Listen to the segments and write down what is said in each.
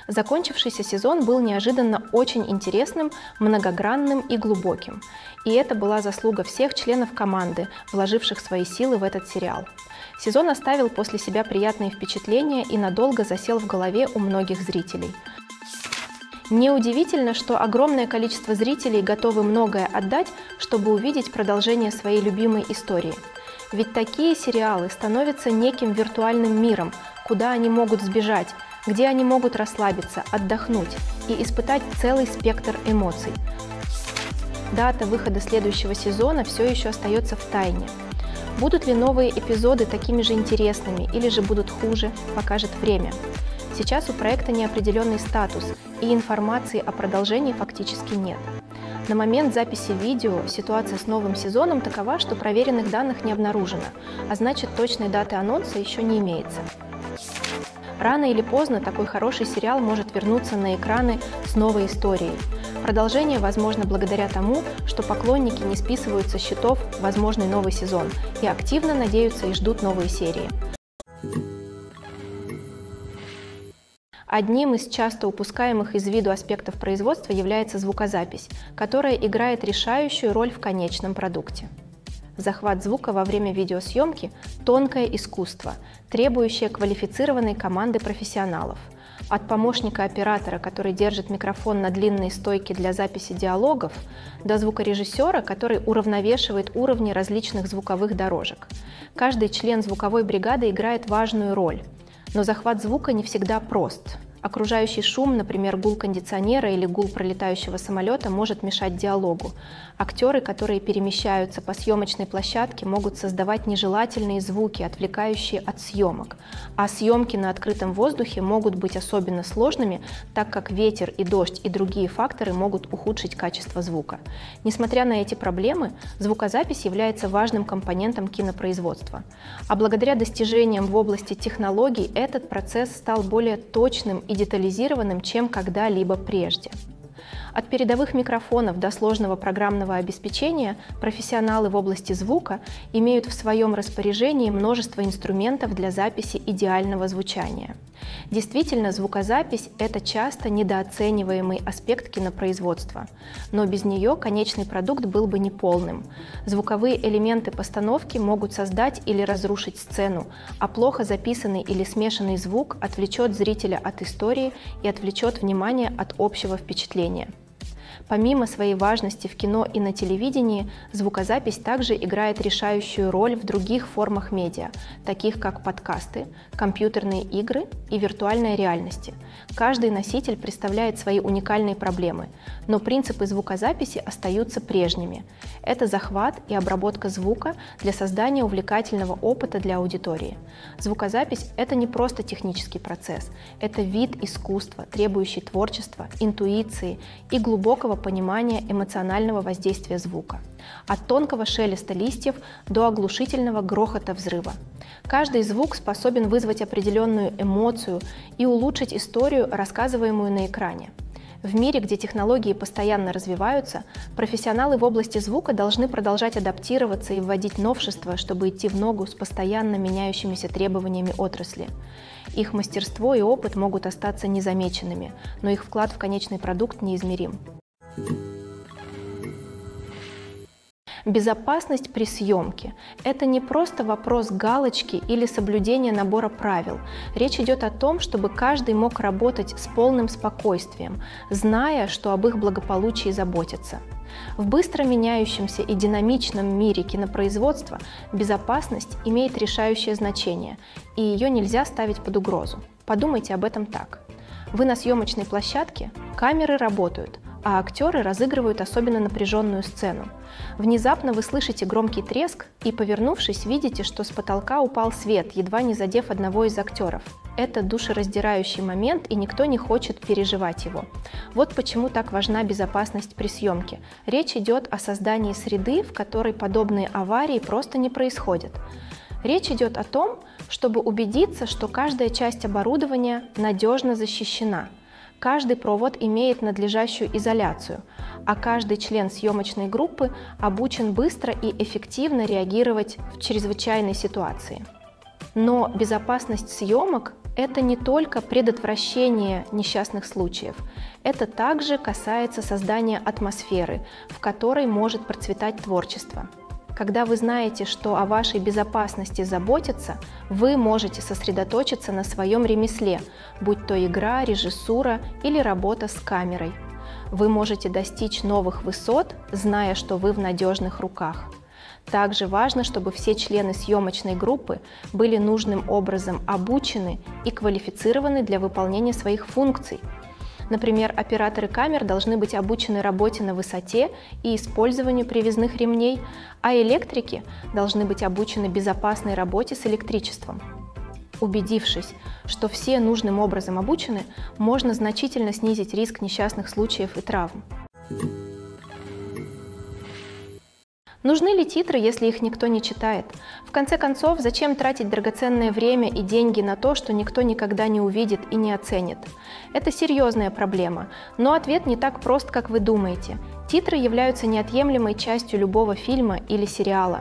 Закончившийся сезон был неожиданно очень интересным, многогранным и глубоким. И это была заслуга всех членов команды, вложивших свои силы в этот сериал. Сезон оставил после себя приятные впечатления и надолго засел в голове у многих зрителей. Неудивительно, что огромное количество зрителей готовы многое отдать, чтобы увидеть продолжение своей любимой истории. Ведь такие сериалы становятся неким виртуальным миром, куда они могут сбежать, где они могут расслабиться, отдохнуть и испытать целый спектр эмоций. Дата выхода следующего сезона все еще остается в тайне. Будут ли новые эпизоды такими же интересными или же будут хуже, покажет время. Сейчас у проекта неопределенный статус, и информации о продолжении фактически нет. На момент записи видео ситуация с новым сезоном такова, что проверенных данных не обнаружено, а значит, точной даты анонса еще не имеется. Рано или поздно такой хороший сериал может вернуться на экраны с новой историей. Продолжение возможно благодаря тому, что поклонники не списывают со счетов возможный новый сезон и активно надеются и ждут новые серии. Одним из часто упускаемых из виду аспектов производства является звукозапись, которая играет решающую роль в конечном продукте. Захват звука во время видеосъемки – тонкое искусство, требующее квалифицированной команды профессионалов. От помощника оператора, который держит микрофон на длинной стойке для записи диалогов, до звукорежиссера, который уравновешивает уровни различных звуковых дорожек. Каждый член звуковой бригады играет важную роль. Но захват звука не всегда прост. Окружающий шум, например, гул кондиционера или гул пролетающего самолета, может мешать диалогу. Актеры, которые перемещаются по съемочной площадке, могут создавать нежелательные звуки, отвлекающие от съемок. А съемки на открытом воздухе могут быть особенно сложными, так как ветер и дождь и другие факторы могут ухудшить качество звука. Несмотря на эти проблемы, звукозапись является важным компонентом кинопроизводства. А благодаря достижениям в области технологий этот процесс стал более точным и детализированным, чем когда-либо прежде. От передовых микрофонов до сложного программного обеспечения профессионалы в области звука имеют в своем распоряжении множество инструментов для записи идеального звучания. Действительно, звукозапись – это часто недооцениваемый аспект кинопроизводства, но без нее конечный продукт был бы неполным. Звуковые элементы постановки могут создать или разрушить сцену, а плохо записанный или смешанный звук отвлечет зрителя от истории и отвлечет внимание от общего впечатления. Помимо своей важности в кино и на телевидении, звукозапись также играет решающую роль в других формах медиа, таких как подкасты, компьютерные игры и виртуальная реальность. Каждый носитель представляет свои уникальные проблемы, но принципы звукозаписи остаются прежними. Это захват и обработка звука для создания увлекательного опыта для аудитории. Звукозапись – это не просто технический процесс, это вид искусства, требующий творчества, интуиции и глубокого понимания эмоционального воздействия звука. От тонкого шелеста листьев до оглушительного грохота взрыва. Каждый звук способен вызвать определенную эмоцию и улучшить историю, рассказываемую на экране. В мире, где технологии постоянно развиваются, профессионалы в области звука должны продолжать адаптироваться и вводить новшества, чтобы идти в ногу с постоянно меняющимися требованиями отрасли. Их мастерство и опыт могут остаться незамеченными, но их вклад в конечный продукт неизмерим. Безопасность при съемке – это не просто вопрос галочки или соблюдения набора правил. Речь идет о том, чтобы каждый мог работать с полным спокойствием, зная, что об их благополучии заботятся. В быстро меняющемся и динамичном мире кинопроизводства безопасность имеет решающее значение, и ее нельзя ставить под угрозу. Подумайте об этом так. Вы на съемочной площадке, камеры работают, а актеры разыгрывают особенно напряженную сцену. Внезапно вы слышите громкий треск и, повернувшись, видите, что с потолка упал свет, едва не задев одного из актеров. Это душераздирающий момент, и никто не хочет переживать его. Вот почему так важна безопасность при съемке. Речь идет о создании среды, в которой подобные аварии просто не происходят. Речь идет о том, чтобы убедиться, что каждая часть оборудования надежно защищена. Каждый провод имеет надлежащую изоляцию, а каждый член съемочной группы обучен быстро и эффективно реагировать в чрезвычайной ситуации. Но безопасность съемок Это не только предотвращение несчастных случаев, это также касается создания атмосферы, в которой может процветать творчество. Когда вы знаете, что о вашей безопасности заботятся, вы можете сосредоточиться на своем ремесле, будь то игра, режиссура или работа с камерой. Вы можете достичь новых высот, зная, что вы в надежных руках. Также важно, чтобы все члены съемочной группы были нужным образом обучены и квалифицированы для выполнения своих функций. Например, операторы камер должны быть обучены работе на высоте и использованию привязных ремней, а электрики должны быть обучены безопасной работе с электричеством. Убедившись, что все нужным образом обучены, можно значительно снизить риск несчастных случаев и травм. Нужны ли титры, если их никто не читает? В конце концов, зачем тратить драгоценное время и деньги на то, что никто никогда не увидит и не оценит? Это серьезная проблема, но ответ не так прост, как вы думаете. Титры являются неотъемлемой частью любого фильма или сериала.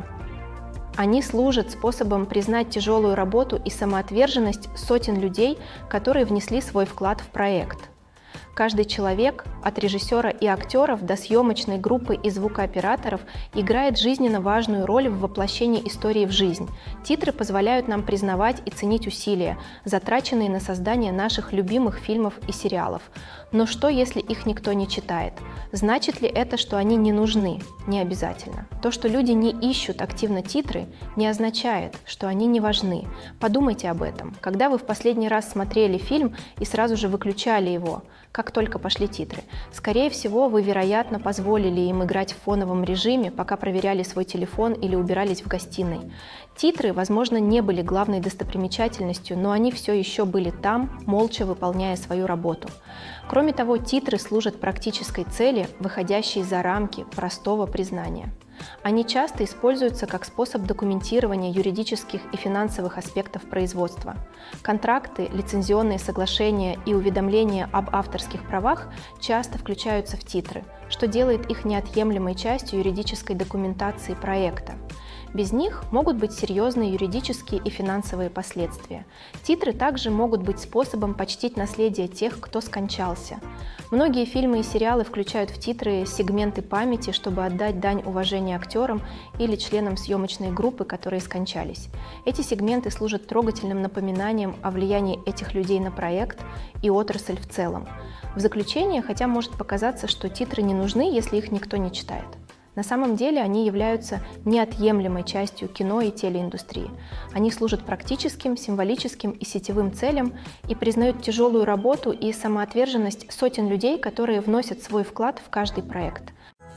Они служат способом признать тяжелую работу и самоотверженность сотен людей, которые внесли свой вклад в проект. Каждый человек, от режиссера и актеров до съемочной группы и звукооператоров, играет жизненно важную роль в воплощении истории в жизнь. Титры позволяют нам признавать и ценить усилия, затраченные на создание наших любимых фильмов и сериалов. Но что, если их никто не читает? Значит ли это, что они не нужны? Не обязательно. То, что люди не ищут активно титры, не означает, что они не важны. Подумайте об этом. Когда вы в последний раз смотрели фильм и сразу же выключали его, как только пошли титры? Скорее всего, вы, вероятно, позволили им играть в фоновом режиме, пока проверяли свой телефон или убирались в гостиной. Титры, возможно, не были главной достопримечательностью, но они все еще были там, молча выполняя свою работу. Кроме того, титры служат практической цели, выходящей за рамки простого признания. Они часто используются как способ документирования юридических и финансовых аспектов производства. Контракты, лицензионные соглашения и уведомления об авторских правах часто включаются в титры, что делает их неотъемлемой частью юридической документации проекта. Без них могут быть серьезные юридические и финансовые последствия. Титры также могут быть способом почтить наследие тех, кто скончался. Многие фильмы и сериалы включают в титры сегменты памяти, чтобы отдать дань уважения актерам или членам съемочной группы, которые скончались. Эти сегменты служат трогательным напоминанием о влиянии этих людей на проект и отрасль в целом. В заключение, хотя может показаться, что титры не нужны, если их никто не читает. На самом деле они являются неотъемлемой частью кино и телеиндустрии. Они служат практическим, символическим и сетевым целям и признают тяжелую работу и самоотверженность сотен людей, которые вносят свой вклад в каждый проект.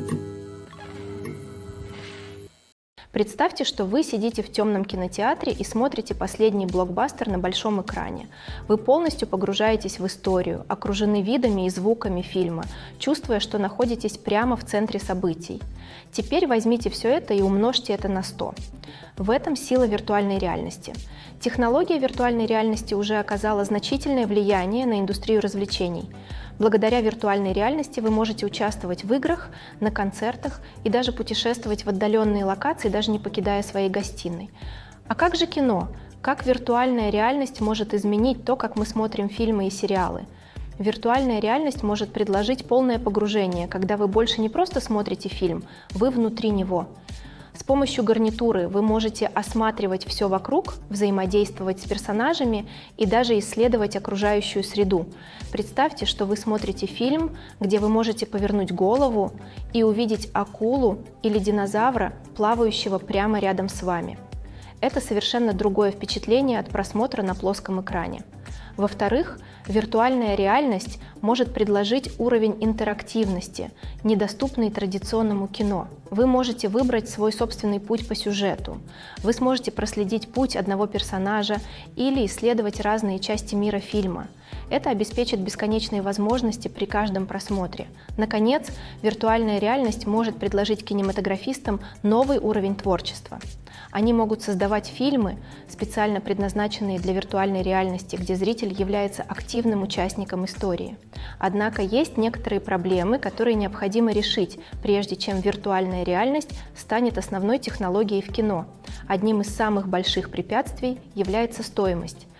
Представьте, что вы сидите в темном кинотеатре и смотрите последний блокбастер на большом экране. Вы полностью погружаетесь в историю, окружены видами и звуками фильма, чувствуя, что находитесь прямо в центре событий. Теперь возьмите все это и умножьте это на 100. В этом сила виртуальной реальности. Технология виртуальной реальности уже оказала значительное влияние на индустрию развлечений. Благодаря виртуальной реальности вы можете участвовать в играх, на концертах и даже путешествовать в отдаленные локации, даже не покидая своей гостиной. А как же кино? Как виртуальная реальность может изменить то, как мы смотрим фильмы и сериалы? Виртуальная реальность может предложить полное погружение, когда вы больше не просто смотрите фильм, вы внутри него. С помощью гарнитуры вы можете осматривать все вокруг, взаимодействовать с персонажами и даже исследовать окружающую среду. Представьте, что вы смотрите фильм, где вы можете повернуть голову и увидеть акулу или динозавра, плавающего прямо рядом с вами. Это совершенно другое впечатление от просмотра на плоском экране. Во-вторых, виртуальная реальность может предложить уровень интерактивности, недоступный традиционному кино. Вы можете выбрать свой собственный путь по сюжету. Вы сможете проследить путь одного персонажа или исследовать разные части мира фильма. Это обеспечит бесконечные возможности при каждом просмотре. Наконец, виртуальная реальность может предложить кинематографистам новый уровень творчества. Они могут создавать фильмы, специально предназначенные для виртуальной реальности, где зритель является активным участником истории. Однако есть некоторые проблемы, которые необходимо решить, прежде чем виртуальная реальность станет основной технологией в кино. Одним из самых больших препятствий является стоимость.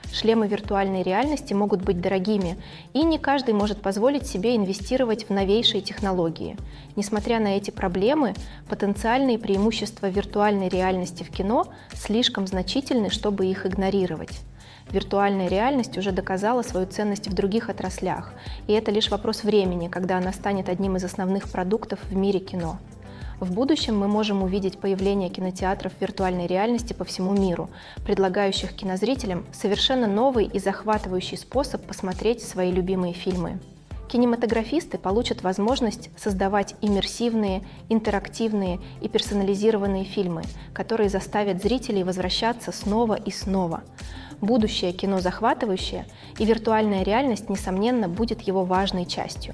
Шлемы виртуальной реальности могут быть дорогими, и не каждый может позволить себе инвестировать в новейшие технологии. Несмотря на эти проблемы, потенциальные преимущества виртуальной реальности в кино слишком значительны, чтобы их игнорировать. Виртуальная реальность уже доказала свою ценность в других отраслях, и это лишь вопрос времени, когда она станет одним из основных продуктов в мире кино. В будущем мы можем увидеть появление кинотеатров виртуальной реальности по всему миру, предлагающих кинозрителям совершенно новый и захватывающий способ посмотреть свои любимые фильмы. Кинематографисты получат возможность создавать иммерсивные, интерактивные и персонализированные фильмы, которые заставят зрителей возвращаться снова и снова. Будущее кино захватывающее, и виртуальная реальность, несомненно, будет его важной частью.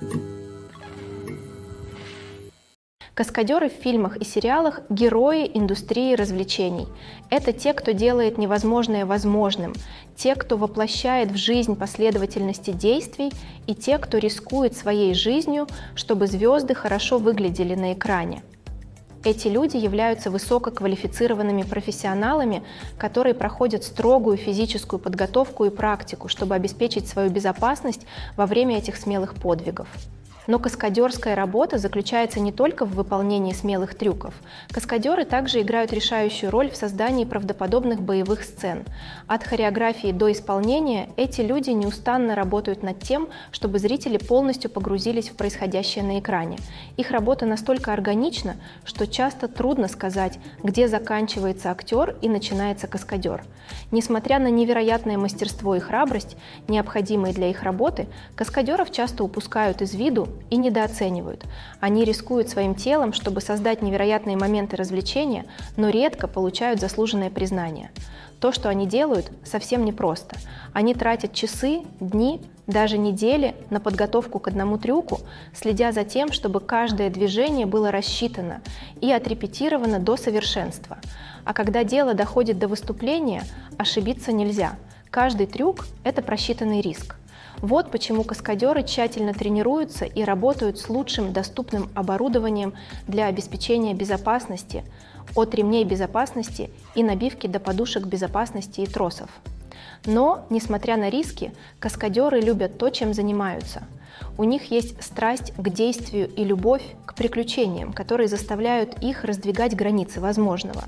Каскадеры в фильмах и сериалах – герои индустрии развлечений. Это те, кто делает невозможное возможным, те, кто воплощает в жизнь последовательности действий, и те, кто рискует своей жизнью, чтобы звезды хорошо выглядели на экране. Эти люди являются высококвалифицированными профессионалами, которые проходят строгую физическую подготовку и практику, чтобы обеспечить свою безопасность во время этих смелых подвигов. Но каскадерская работа заключается не только в выполнении смелых трюков. Каскадеры также играют решающую роль в создании правдоподобных боевых сцен. От хореографии до исполнения эти люди неустанно работают над тем, чтобы зрители полностью погрузились в происходящее на экране. Их работа настолько органична, что часто трудно сказать, где заканчивается актер и начинается каскадер. Несмотря на невероятное мастерство и храбрость, необходимые для их работы, каскадеров часто упускают из виду и недооценивают. Они рискуют своим телом, чтобы создать невероятные моменты развлечения, но редко получают заслуженное признание. То, что они делают, совсем непросто. Они тратят часы, дни, даже недели на подготовку к одному трюку, следя за тем, чтобы каждое движение было рассчитано и отрепетировано до совершенства. А когда дело доходит до выступления, ошибиться нельзя. Каждый трюк – это просчитанный риск. Вот почему каскадеры тщательно тренируются и работают с лучшим доступным оборудованием для обеспечения безопасности, от ремней безопасности и набивки до подушек безопасности и тросов. Но, несмотря на риски, каскадеры любят то, чем занимаются. У них есть страсть к действию и любовь к приключениям, которые заставляют их раздвигать границы возможного.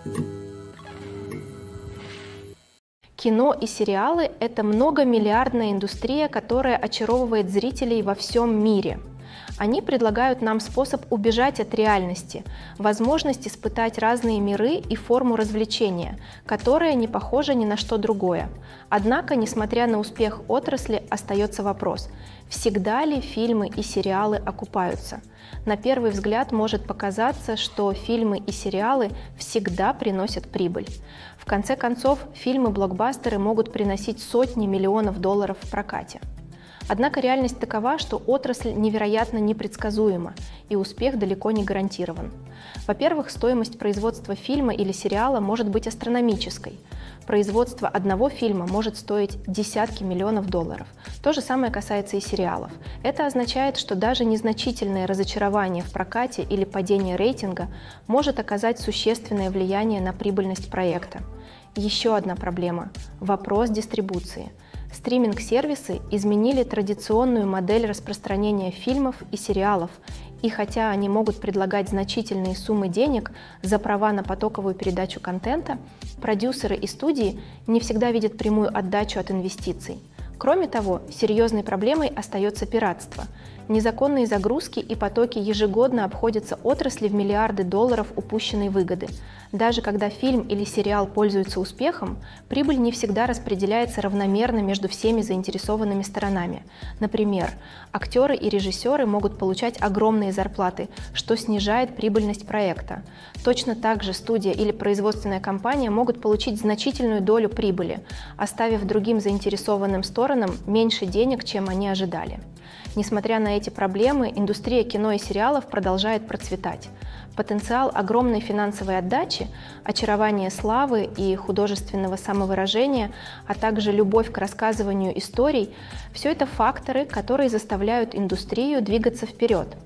Кино и сериалы – это многомиллиардная индустрия, которая очаровывает зрителей во всем мире. Они предлагают нам способ убежать от реальности, возможность испытать разные миры и форму развлечения, которая не похожа ни на что другое. Однако, несмотря на успех отрасли, остается вопрос – всегда ли фильмы и сериалы окупаются? На первый взгляд может показаться, что фильмы и сериалы всегда приносят прибыль. В конце концов, фильмы-блокбастеры могут приносить сотни миллионов долларов в прокате. Однако реальность такова, что отрасль невероятно непредсказуема, и успех далеко не гарантирован. Во-первых, стоимость производства фильма или сериала может быть астрономической. Производство одного фильма может стоить десятки миллионов долларов. То же самое касается и сериалов. Это означает, что даже незначительное разочарование в прокате или падение рейтинга может оказать существенное влияние на прибыльность проекта. Еще одна проблема – вопрос дистрибуции. Стриминг-сервисы изменили традиционную модель распространения фильмов и сериалов, и хотя они могут предлагать значительные суммы денег за права на потоковую передачу контента, продюсеры и студии не всегда видят прямую отдачу от инвестиций. Кроме того, серьезной проблемой остается пиратство. Незаконные загрузки и потоки ежегодно обходятся отрасли в миллиарды долларов упущенной выгоды. Даже когда фильм или сериал пользуются успехом, прибыль не всегда распределяется равномерно между всеми заинтересованными сторонами. Например, актеры и режиссеры могут получать огромные зарплаты, что снижает прибыльность проекта. Точно так же студия или производственная компания могут получить значительную долю прибыли, оставив другим заинтересованным сторонам меньше денег, чем они ожидали. Несмотря на эти проблемы, индустрия кино и сериалов продолжает процветать. Потенциал огромной финансовой отдачи, очарование славы и художественного самовыражения, а также любовь к рассказыванию историй – все это факторы, которые заставляют индустрию двигаться вперед.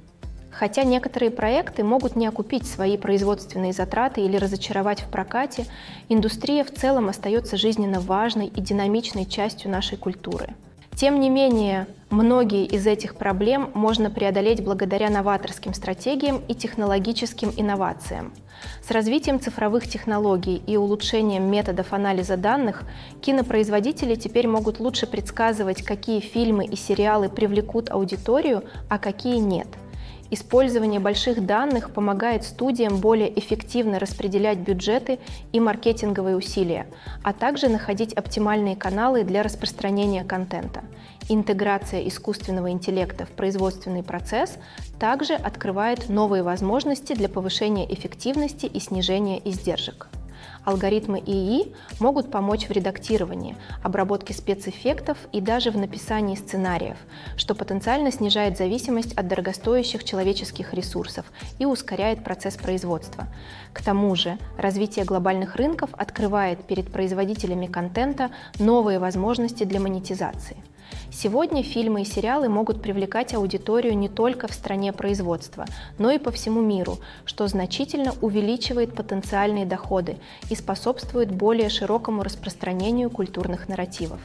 Хотя некоторые проекты могут не окупить свои производственные затраты или разочаровать в прокате, индустрия в целом остается жизненно важной и динамичной частью нашей культуры. Тем не менее, многие из этих проблем можно преодолеть благодаря новаторским стратегиям и технологическим инновациям. С развитием цифровых технологий и улучшением методов анализа данных кинопроизводители теперь могут лучше предсказывать, какие фильмы и сериалы привлекут аудиторию, а какие нет. Использование больших данных помогает студиям более эффективно распределять бюджеты и маркетинговые усилия, а также находить оптимальные каналы для распространения контента. Интеграция искусственного интеллекта в производственный процесс также открывает новые возможности для повышения эффективности и снижения издержек. Алгоритмы ИИ могут помочь в редактировании, обработке спецэффектов и даже в написании сценариев, что потенциально снижает зависимость от дорогостоящих человеческих ресурсов и ускоряет процесс производства. К тому же, развитие глобальных рынков открывает перед производителями контента новые возможности для монетизации. Сегодня фильмы и сериалы могут привлекать аудиторию не только в стране производства, но и по всему миру, что значительно увеличивает потенциальные доходы и способствует более широкому распространению культурных нарративов.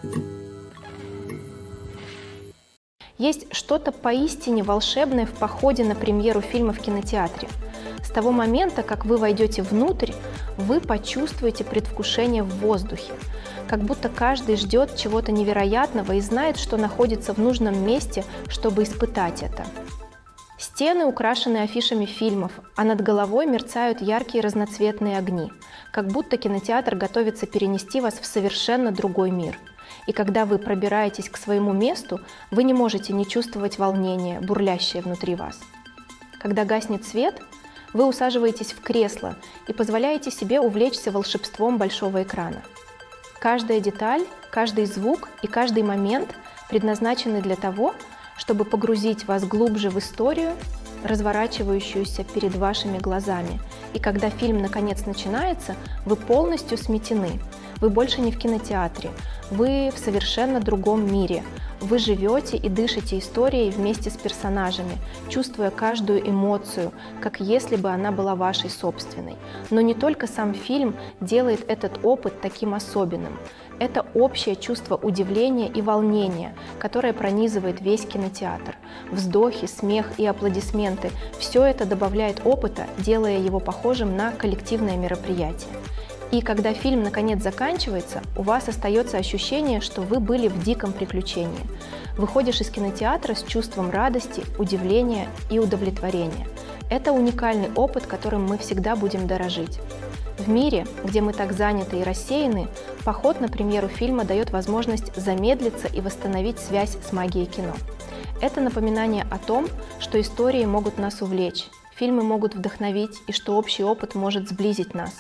Есть что-то поистине волшебное в походе на премьеру фильма в кинотеатре. С того момента, как вы войдете внутрь, вы почувствуете предвкушение в воздухе, как будто каждый ждет чего-то невероятного и знает, что находится в нужном месте, чтобы испытать это. Стены украшены афишами фильмов, а над головой мерцают яркие разноцветные огни, как будто кинотеатр готовится перенести вас в совершенно другой мир. И когда вы пробираетесь к своему месту, вы не можете не чувствовать волнения, бурлящее внутри вас. Когда гаснет свет, вы усаживаетесь в кресло и позволяете себе увлечься волшебством большого экрана. Каждая деталь, каждый звук и каждый момент предназначены для того, чтобы погрузить вас глубже в историю, разворачивающуюся перед вашими глазами. И когда фильм наконец начинается, вы полностью сметены. Вы больше не в кинотеатре, вы в совершенно другом мире. Вы живете и дышите историей вместе с персонажами, чувствуя каждую эмоцию, как если бы она была вашей собственной. Но не только сам фильм делает этот опыт таким особенным. Это общее чувство удивления и волнения, которое пронизывает весь кинотеатр. Вздохи, смех и аплодисменты – все это добавляет опыта, делая его похожим на коллективное мероприятие. И когда фильм наконец заканчивается, у вас остается ощущение, что вы были в диком приключении. Выходишь из кинотеатра с чувством радости, удивления и удовлетворения. Это уникальный опыт, которым мы всегда будем дорожить. В мире, где мы так заняты и рассеяны, поход на премьеру фильма дает возможность замедлиться и восстановить связь с магией кино. Это напоминание о том, что истории могут нас увлечь, фильмы могут вдохновить и что общий опыт может сблизить нас.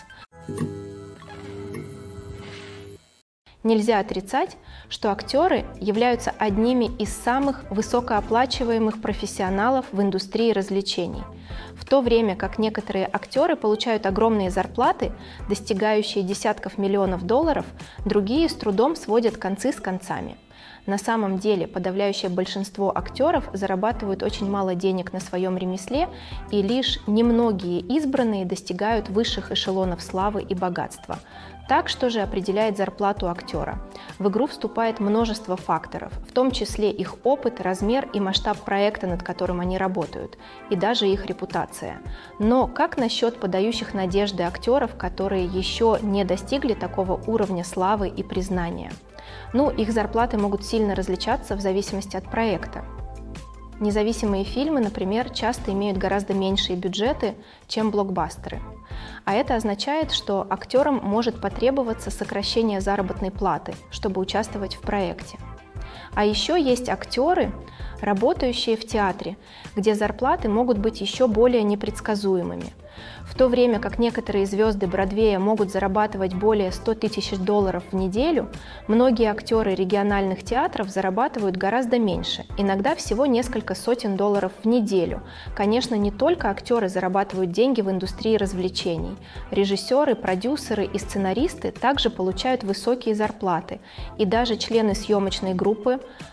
Нельзя отрицать, что актеры являются одними из самых высокооплачиваемых профессионалов в индустрии развлечений. В то время как некоторые актеры получают огромные зарплаты, достигающие десятков миллионов долларов, другие с трудом сводят концы с концами. На самом деле подавляющее большинство актеров зарабатывают очень мало денег на своем ремесле, и лишь немногие избранные достигают высших эшелонов славы и богатства. Так, что же определяет зарплату актера? В игру вступает множество факторов, в том числе их опыт, размер и масштаб проекта, над которым они работают, и даже их репутация. Но как насчет подающих надежды актеров, которые еще не достигли такого уровня славы и признания? Их зарплаты могут сильно различаться в зависимости от проекта. Независимые фильмы, например, часто имеют гораздо меньшие бюджеты, чем блокбастеры. А это означает, что актерам может потребоваться сокращение заработной платы, чтобы участвовать в проекте. А еще есть актеры, работающие в театре, где зарплаты могут быть еще более непредсказуемыми. В то время как некоторые звезды Бродвея могут зарабатывать более 100 тысяч долларов в неделю, многие актеры региональных театров зарабатывают гораздо меньше, иногда всего несколько сотен долларов в неделю. Конечно, не только актеры зарабатывают деньги в индустрии развлечений. Режиссеры, продюсеры и сценаристы также получают высокие зарплаты, и даже члены съемочной группы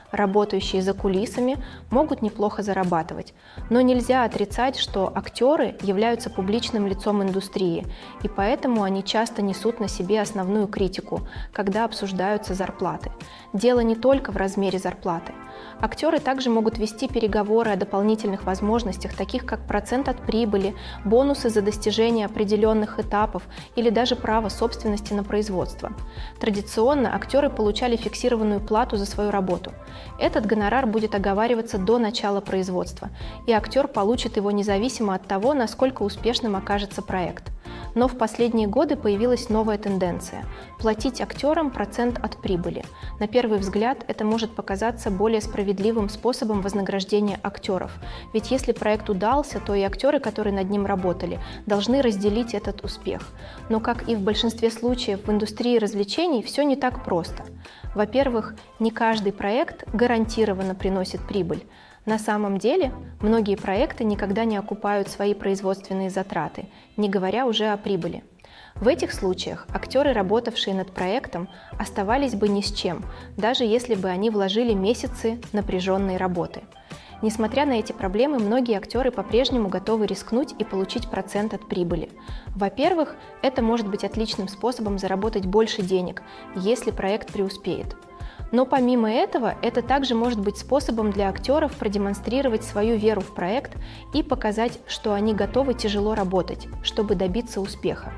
работающие за кулисами, могут неплохо зарабатывать. Но нельзя отрицать, что актеры являются публичным лицом индустрии, и поэтому они часто несут на себе основную критику, когда обсуждаются зарплаты. Дело не только в размере зарплаты. Актеры также могут вести переговоры о дополнительных возможностях, таких как процент от прибыли, бонусы за достижение определенных этапов или даже право собственности на производство. Традиционно актеры получали фиксированную плату за свою работу. Этот гонорар будет оговариваться до начала производства, и актер получит его независимо от того, насколько успешным окажется проект. Но в последние годы появилась новая тенденция – платить актерам процент от прибыли. На первый взгляд это может показаться более справедливым способом вознаграждения актеров, ведь если проект удался, то и актеры, которые над ним работали, должны разделить этот успех. Но, как и в большинстве случаев в индустрии развлечений, все не так просто. Во-первых, не каждый проект гарантированно приносит прибыль. На самом деле, многие проекты никогда не окупают свои производственные затраты, не говоря уже о прибыли. В этих случаях актеры, работавшие над проектом, оставались бы ни с чем, даже если бы они вложили месяцы напряженной работы. Несмотря на эти проблемы, многие актеры по-прежнему готовы рискнуть и получить процент от прибыли. Во-первых, это может быть отличным способом заработать больше денег, если проект преуспеет. Но помимо этого, это также может быть способом для актеров продемонстрировать свою веру в проект и показать, что они готовы тяжело работать, чтобы добиться успеха.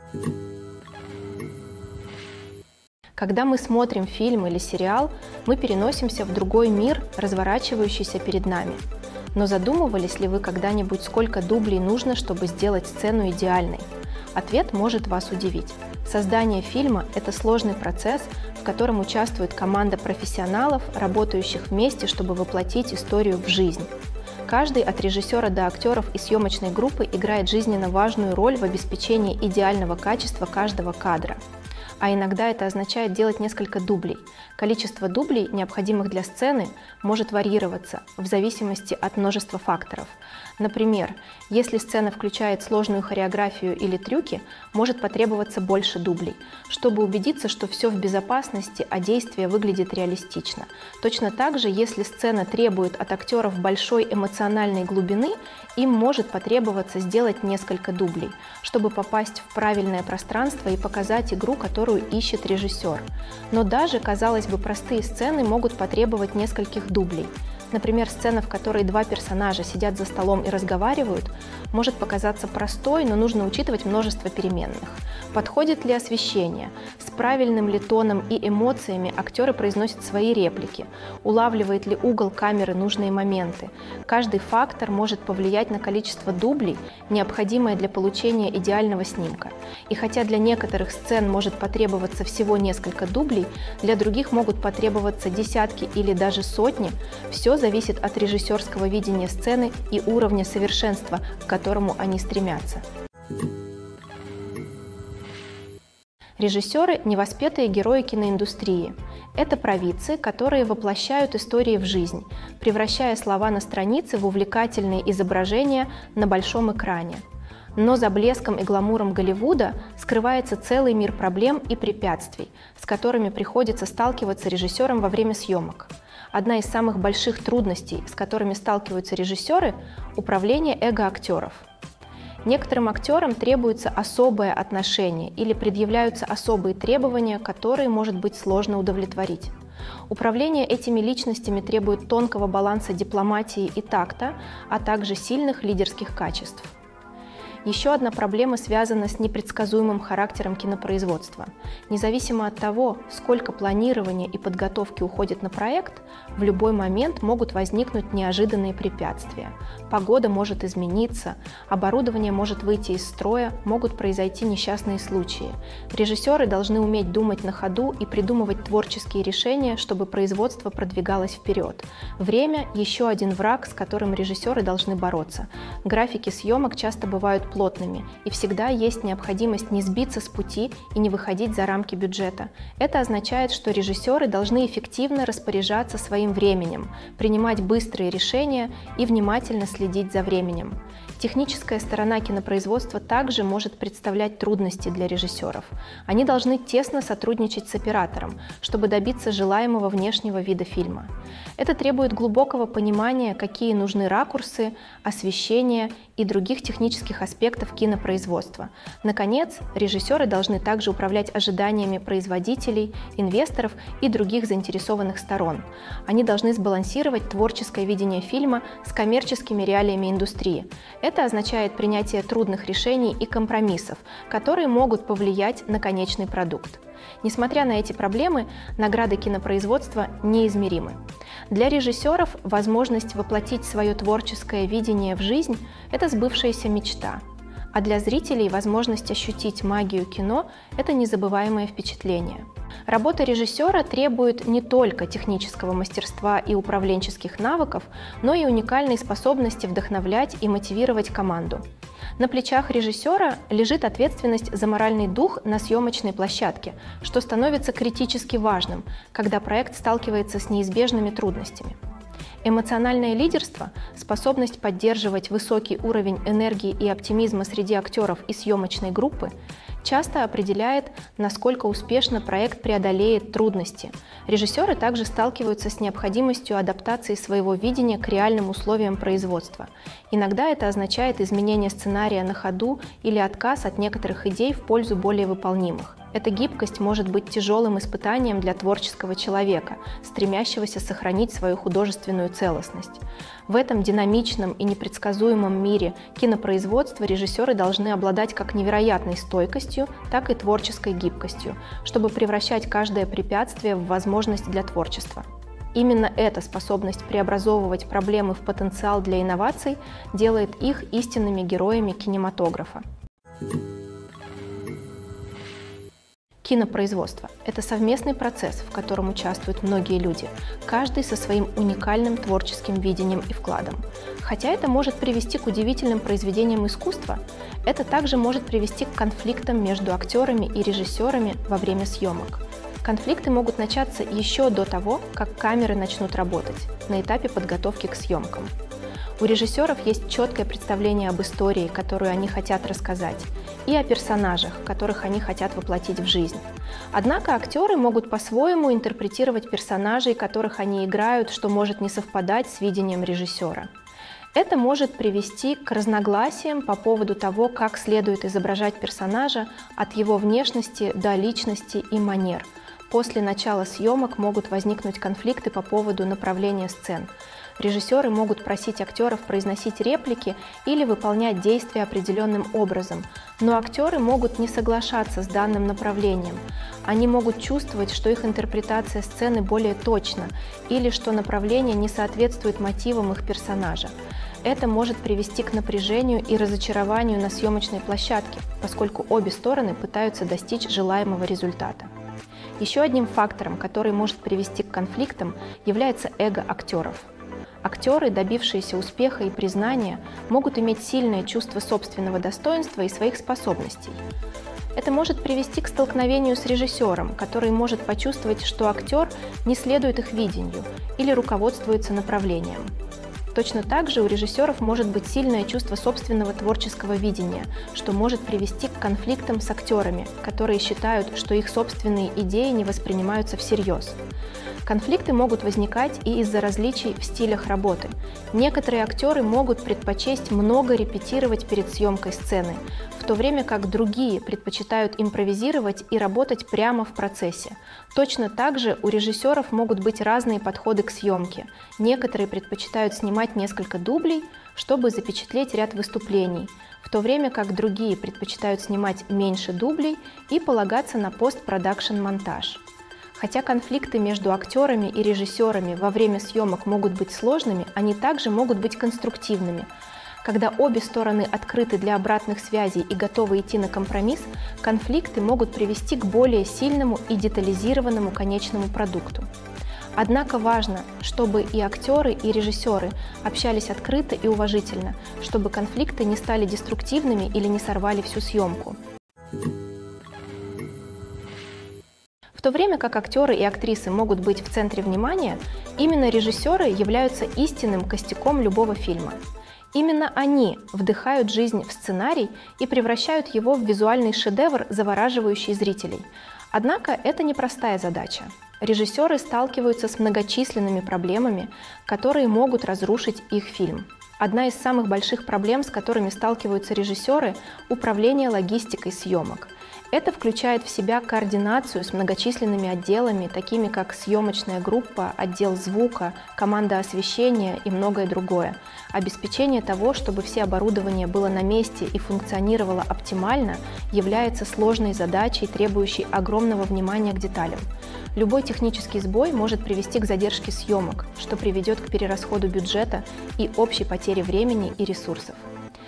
Когда мы смотрим фильм или сериал, мы переносимся в другой мир, разворачивающийся перед нами. Но задумывались ли вы когда-нибудь, сколько дублей нужно, чтобы сделать сцену идеальной? Ответ может вас удивить. Создание фильма – это сложный процесс, в котором участвует команда профессионалов, работающих вместе, чтобы воплотить историю в жизнь. Каждый, от режиссера до актеров и съемочной группы, играет жизненно важную роль в обеспечении идеального качества каждого кадра. А иногда это означает делать несколько дублей. Количество дублей, необходимых для сцены, может варьироваться в зависимости от множества факторов. Например, если сцена включает сложную хореографию или трюки, может потребоваться больше дублей, чтобы убедиться, что все в безопасности, а действие выглядит реалистично. Точно так же, если сцена требует от актеров большой эмоциональной глубины, им может потребоваться сделать несколько дублей, чтобы попасть в правильное пространство и показать игру, которую ищет режиссер. Но даже, казалось бы, простые сцены могут потребовать нескольких дублей. Например, сцена, в которой два персонажа сидят за столом и разговаривают, может показаться простой, но нужно учитывать множество переменных. Подходит ли освещение? С правильным ли тоном и эмоциями актеры произносят свои реплики? Улавливает ли угол камеры нужные моменты? Каждый фактор может повлиять на количество дублей, необходимое для получения идеального снимка. И хотя для некоторых сцен может потребоваться всего несколько дублей, для других могут потребоваться десятки или даже сотни, все зависит от режиссерского видения сцены и уровня совершенства, к которому они стремятся. Режиссеры – невоспетые герои киноиндустрии. Это провидцы, которые воплощают истории в жизнь, превращая слова на странице в увлекательные изображения на большом экране. Но за блеском и гламуром Голливуда скрывается целый мир проблем и препятствий, с которыми приходится сталкиваться режиссерам во время съемок. Одна из самых больших трудностей, с которыми сталкиваются режиссеры – управление эго актеров. Некоторым актерам требуется особое отношение или предъявляются особые требования, которые может быть сложно удовлетворить. Управление этими личностями требует тонкого баланса дипломатии и такта, а также сильных лидерских качеств. Еще одна проблема связана с непредсказуемым характером кинопроизводства. Независимо от того, сколько планирования и подготовки уходит на проект, в любой момент могут возникнуть неожиданные препятствия. Погода может измениться, оборудование может выйти из строя, могут произойти несчастные случаи. Режиссеры должны уметь думать на ходу и придумывать творческие решения, чтобы производство продвигалось вперед. Время – еще один враг, с которым режиссеры должны бороться. Графики съемок часто бывают плотными, и всегда есть необходимость не сбиться с пути и не выходить за рамки бюджета. Это означает, что режиссеры должны эффективно распоряжаться своим временем, принимать быстрые решения и внимательно следить за временем. Техническая сторона кинопроизводства также может представлять трудности для режиссеров. Они должны тесно сотрудничать с оператором, чтобы добиться желаемого внешнего вида фильма. Это требует глубокого понимания, какие нужны ракурсы, освещение и других технических аспектов кинопроизводства. Наконец, режиссеры должны также управлять ожиданиями производителей, инвесторов и других заинтересованных сторон. Они должны сбалансировать творческое видение фильма с коммерческими реалиями индустрии. Это означает принятие трудных решений и компромиссов, которые могут повлиять на конечный продукт. Несмотря на эти проблемы, награды кинопроизводства неизмеримы. Для режиссеров возможность воплотить свое творческое видение в жизнь – это сбывшаяся мечта. А для зрителей возможность ощутить магию кино – это незабываемое впечатление. Работа режиссера требует не только технического мастерства и управленческих навыков, но и уникальной способности вдохновлять и мотивировать команду. На плечах режиссера лежит ответственность за моральный дух на съемочной площадке, что становится критически важным, когда проект сталкивается с неизбежными трудностями. Эмоциональное лидерство, способность поддерживать высокий уровень энергии и оптимизма среди актеров и съемочной группы, часто определяет, насколько успешно проект преодолеет трудности. Режиссеры также сталкиваются с необходимостью адаптации своего видения к реальным условиям производства. Иногда это означает изменение сценария на ходу или отказ от некоторых идей в пользу более выполнимых. Эта гибкость может быть тяжелым испытанием для творческого человека, стремящегося сохранить свою художественную целостность. В этом динамичном и непредсказуемом мире кинопроизводства режиссеры должны обладать как невероятной стойкостью, так и творческой гибкостью, чтобы превращать каждое препятствие в возможность для творчества. Именно эта способность преобразовывать проблемы в потенциал для инноваций делает их истинными героями кинематографа. Кинопроизводство – это совместный процесс, в котором участвуют многие люди, каждый со своим уникальным творческим видением и вкладом. Хотя это может привести к удивительным произведениям искусства, это также может привести к конфликтам между актерами и режиссерами во время съемок. Конфликты могут начаться еще до того, как камеры начнут работать, на этапе подготовки к съемкам. У режиссеров есть четкое представление об истории, которую они хотят рассказать, и о персонажах, которых они хотят воплотить в жизнь. Однако актеры могут по-своему интерпретировать персонажей, которых они играют, что может не совпадать с видением режиссера. Это может привести к разногласиям по поводу того, как следует изображать персонажа от его внешности до личности и манер. После начала съемок могут возникнуть конфликты по поводу направления сцен. Режиссеры могут просить актеров произносить реплики или выполнять действия определенным образом, но актеры могут не соглашаться с данным направлением. Они могут чувствовать, что их интерпретация сцены более точна или что направление не соответствует мотивам их персонажа. Это может привести к напряжению и разочарованию на съемочной площадке, поскольку обе стороны пытаются достичь желаемого результата. Еще одним фактором, который может привести к конфликтам, является эго актеров. Актеры, добившиеся успеха и признания, могут иметь сильное чувство собственного достоинства и своих способностей. Это может привести к столкновению с режиссером, который может почувствовать, что актер не следует их видению или руководствуется направлением. Точно так же у режиссеров может быть сильное чувство собственного творческого видения, что может привести к конфликтам с актерами, которые считают, что их собственные идеи не воспринимаются всерьез. Конфликты могут возникать и из-за различий в стилях работы. Некоторые актеры могут предпочесть много репетировать перед съемкой сцены, в то время как другие предпочитают импровизировать и работать прямо в процессе. Точно так же у режиссеров могут быть разные подходы к съемке. Некоторые предпочитают снимать несколько дублей, чтобы запечатлеть ряд выступлений, в то время как другие предпочитают снимать меньше дублей и полагаться на постпродакшн-монтаж. Хотя конфликты между актерами и режиссерами во время съемок могут быть сложными, они также могут быть конструктивными. Когда обе стороны открыты для обратных связей и готовы идти на компромисс, конфликты могут привести к более сильному и детализированному конечному продукту. Однако важно, чтобы и актеры, и режиссеры общались открыто и уважительно, чтобы конфликты не стали деструктивными или не сорвали всю съемку. В то время как актеры и актрисы могут быть в центре внимания, именно режиссеры являются истинным костяком любого фильма. Именно они вдыхают жизнь в сценарий и превращают его в визуальный шедевр, завораживающий зрителей. Однако это непростая задача. Режиссеры сталкиваются с многочисленными проблемами, которые могут разрушить их фильм. Одна из самых больших проблем, с которыми сталкиваются режиссеры – управление логистикой съемок. Это включает в себя координацию с многочисленными отделами, такими как съемочная группа, отдел звука, команда освещения и многое другое. Обеспечение того, чтобы все оборудование было на месте и функционировало оптимально, является сложной задачей, требующей огромного внимания к деталям. Любой технический сбой может привести к задержке съемок, что приведет к перерасходу бюджета и общей потере времени и ресурсов.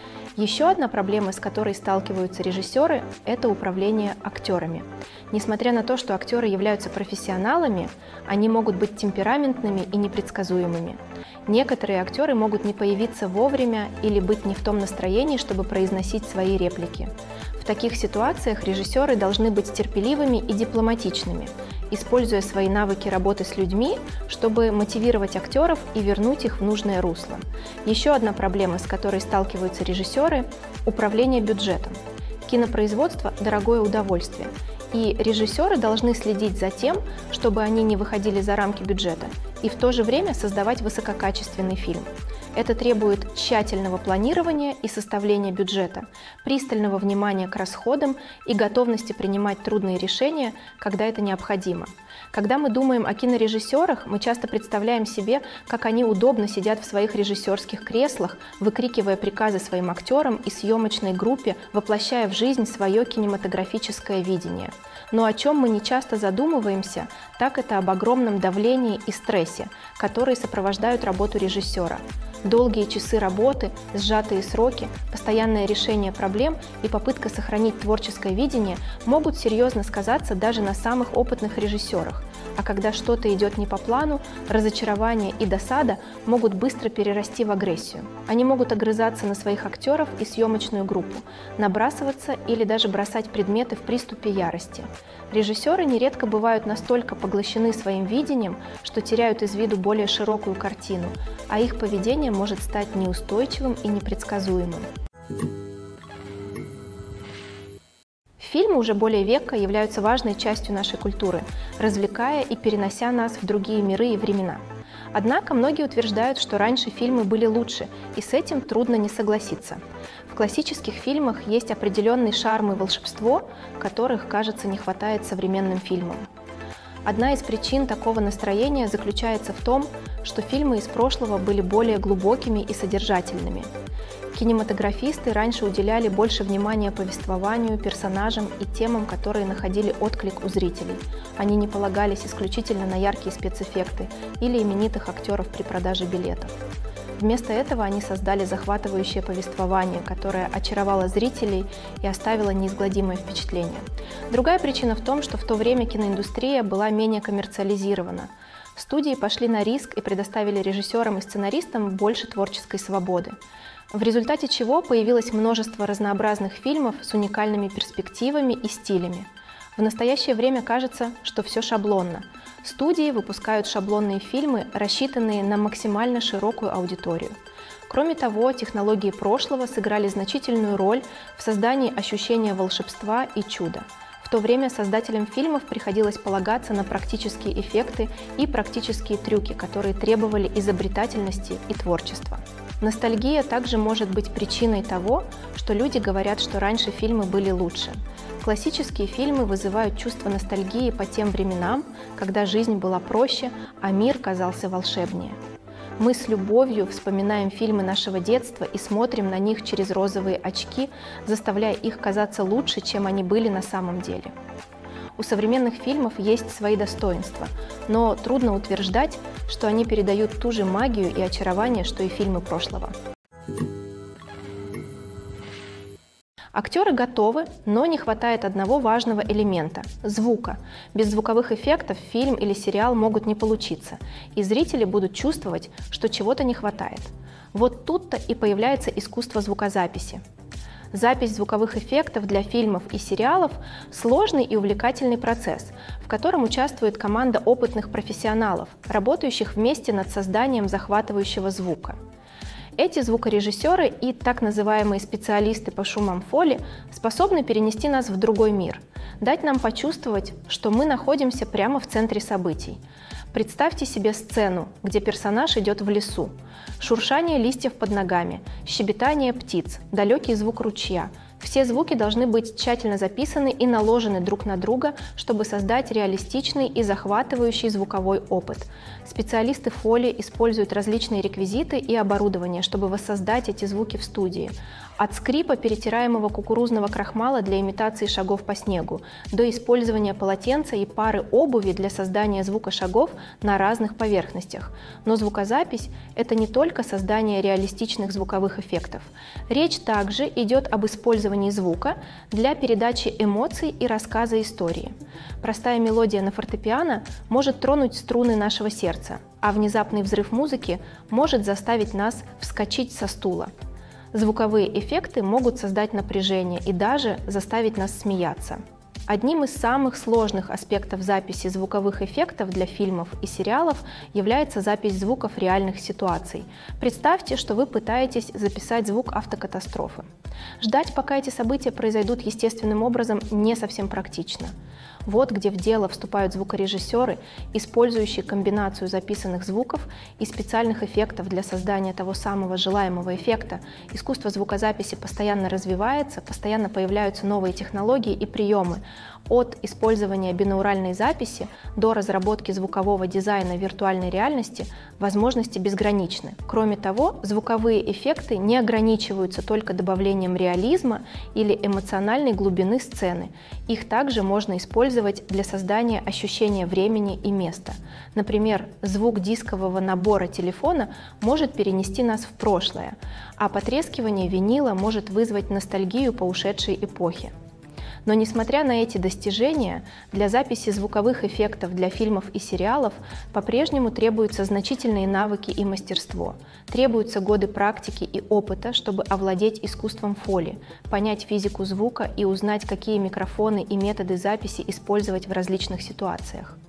Еще одна проблема, с которой сталкиваются режиссеры, это управление актерами. Несмотря на то, что актеры являются профессионалами, они могут быть темпераментными и непредсказуемыми. Некоторые актеры могут не появиться вовремя или быть не в том настроении, чтобы произносить свои реплики. В таких ситуациях режиссеры должны быть терпеливыми и дипломатичными, используя свои навыки работы с людьми, чтобы мотивировать актеров и вернуть их в нужное русло. Еще одна проблема, с которой сталкиваются режиссеры – управление бюджетом. Кинопроизводство – дорогое удовольствие, и режиссеры должны следить за тем, чтобы они не выходили за рамки бюджета, и в то же время создавать высококачественный фильм. Это требует тщательного планирования и составления бюджета, пристального внимания к расходам и готовности принимать трудные решения, когда это необходимо. Когда мы думаем о кинорежиссерах, мы часто представляем себе, как они удобно сидят в своих режиссерских креслах, выкрикивая приказы своим актерам и съемочной группе, воплощая в жизнь свое кинематографическое видение. Но о чем мы не часто задумываемся, так это об огромном давлении и стрессе, которые сопровождают работу режиссера. Долгие часы работы, сжатые сроки, постоянное решение проблем и попытка сохранить творческое видение могут серьезно сказаться даже на самых опытных режиссерах. А когда что-то идет не по плану, разочарование и досада могут быстро перерасти в агрессию. Они могут огрызаться на своих актеров и съемочную группу, набрасываться или даже бросать предметы в приступе ярости. Режиссеры нередко бывают настолько поглощены своим видением, что теряют из виду более широкую картину, а их поведение может стать неустойчивым и непредсказуемым. Фильмы уже более века являются важной частью нашей культуры, развлекая и перенося нас в другие миры и времена. Однако многие утверждают, что раньше фильмы были лучше, и с этим трудно не согласиться. В классических фильмах есть определенный шарм и волшебство, которых, кажется, не хватает современным фильмам. Одна из причин такого настроения заключается в том, что фильмы из прошлого были более глубокими и содержательными. Кинематографисты раньше уделяли больше внимания повествованию, персонажам и темам, которые находили отклик у зрителей. Они не полагались исключительно на яркие спецэффекты или именитых актеров при продаже билетов. Вместо этого они создали захватывающее повествование, которое очаровало зрителей и оставило неизгладимое впечатление. Другая причина в том, что в то время киноиндустрия была менее коммерциализирована. Студии пошли на риск и предоставили режиссерам и сценаристам больше творческой свободы, в результате чего появилось множество разнообразных фильмов с уникальными перспективами и стилями. В настоящее время кажется, что все шаблонно. Студии выпускают шаблонные фильмы, рассчитанные на максимально широкую аудиторию. Кроме того, технологии прошлого сыграли значительную роль в создании ощущения волшебства и чуда. В то время создателям фильмов приходилось полагаться на практические эффекты и практические трюки, которые требовали изобретательности и творчества. Ностальгия также может быть причиной того, что люди говорят, что раньше фильмы были лучше. Классические фильмы вызывают чувство ностальгии по тем временам, когда жизнь была проще, а мир казался волшебнее. Мы с любовью вспоминаем фильмы нашего детства и смотрим на них через розовые очки, заставляя их казаться лучше, чем они были на самом деле. У современных фильмов есть свои достоинства, но трудно утверждать, что они передают ту же магию и очарование, что и фильмы прошлого. Актеры готовы, но не хватает одного важного элемента – звука. Без звуковых эффектов фильм или сериал могут не получиться, и зрители будут чувствовать, что чего-то не хватает. Вот тут-то и появляется искусство звукозаписи. Запись звуковых эффектов для фильмов и сериалов – сложный и увлекательный процесс, в котором участвует команда опытных профессионалов, работающих вместе над созданием захватывающего звука. Эти звукорежиссеры и так называемые специалисты по шумам фоли способны перенести нас в другой мир, дать нам почувствовать, что мы находимся прямо в центре событий. Представьте себе сцену, где персонаж идет в лесу. Шуршание листьев под ногами, щебетание птиц, далекий звук ручья. Все звуки должны быть тщательно записаны и наложены друг на друга, чтобы создать реалистичный и захватывающий звуковой опыт. Специалисты фоли используют различные реквизиты и оборудование, чтобы воссоздать эти звуки в студии. От скрипа перетираемого кукурузного крахмала для имитации шагов по снегу, до использования полотенца и пары обуви для создания звука шагов на разных поверхностях. Но звукозапись – это не только создание реалистичных звуковых эффектов. Речь также идет об использовании звука для передачи эмоций и рассказа истории. Простая мелодия на фортепиано может тронуть струны нашего сердца, а внезапный взрыв музыки может заставить нас вскочить со стула. Звуковые эффекты могут создать напряжение и даже заставить нас смеяться. Одним из самых сложных аспектов записи звуковых эффектов для фильмов и сериалов является запись звуков реальных ситуаций. Представьте, что вы пытаетесь записать звук автокатастрофы. Ждать, пока эти события произойдут естественным образом, не совсем практично. Вот где в дело вступают звукорежиссеры, использующие комбинацию записанных звуков и специальных эффектов для создания того самого желаемого эффекта. Искусство звукозаписи постоянно развивается, постоянно появляются новые технологии и приемы. От использования бинауральной записи до разработки звукового дизайна виртуальной реальности возможности безграничны. Кроме того, звуковые эффекты не ограничиваются только добавлением реализма или эмоциональной глубины сцены. Их также можно использовать для создания ощущения времени и места. Например, звук дискового набора телефона может перенести нас в прошлое, а потрескивание винила может вызвать ностальгию по ушедшей эпохе. Но несмотря на эти достижения, для записи звуковых эффектов для фильмов и сериалов по-прежнему требуются значительные навыки и мастерство. Требуются годы практики и опыта, чтобы овладеть искусством фоли, понять физику звука и узнать, какие микрофоны и методы записи использовать в различных ситуациях.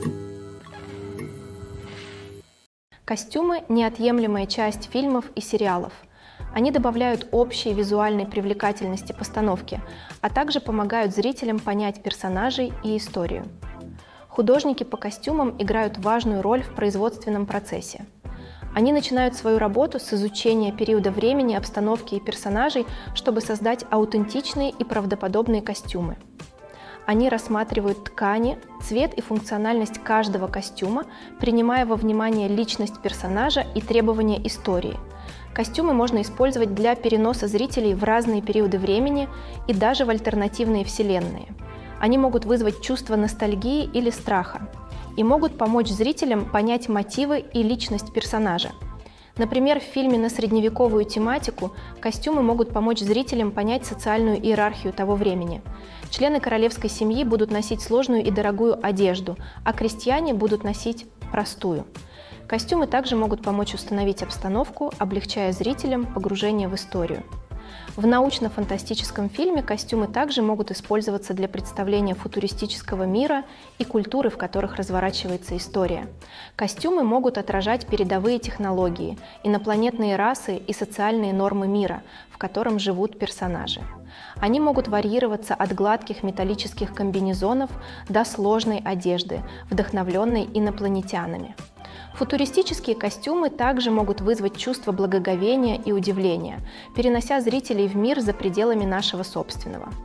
Костюмы – неотъемлемая часть фильмов и сериалов. Они добавляют общей визуальной привлекательности постановки, а также помогают зрителям понять персонажей и историю. Художники по костюмам играют важную роль в производственном процессе. Они начинают свою работу с изучения периода времени, обстановки и персонажей, чтобы создать аутентичные и правдоподобные костюмы. Они рассматривают ткани, цвет и функциональность каждого костюма, принимая во внимание личность персонажа и требования истории. Костюмы можно использовать для переноса зрителей в разные периоды времени и даже в альтернативные вселенные. Они могут вызвать чувство ностальгии или страха и могут помочь зрителям понять мотивы и личность персонажа. Например, в фильме на средневековую тематику костюмы могут помочь зрителям понять социальную иерархию того времени. Члены королевской семьи будут носить сложную и дорогую одежду, а крестьяне будут носить простую. Костюмы также могут помочь установить обстановку, облегчая зрителям погружение в историю. В научно-фантастическом фильме костюмы также могут использоваться для представления футуристического мира и культуры, в которых разворачивается история. Костюмы могут отражать передовые технологии, инопланетные расы и социальные нормы мира, в котором живут персонажи. Они могут варьироваться от гладких металлических комбинезонов до сложной одежды, вдохновленной инопланетянами. Футуристические костюмы также могут вызвать чувство благоговения и удивления, перенося зрителей в мир за пределами нашего собственного.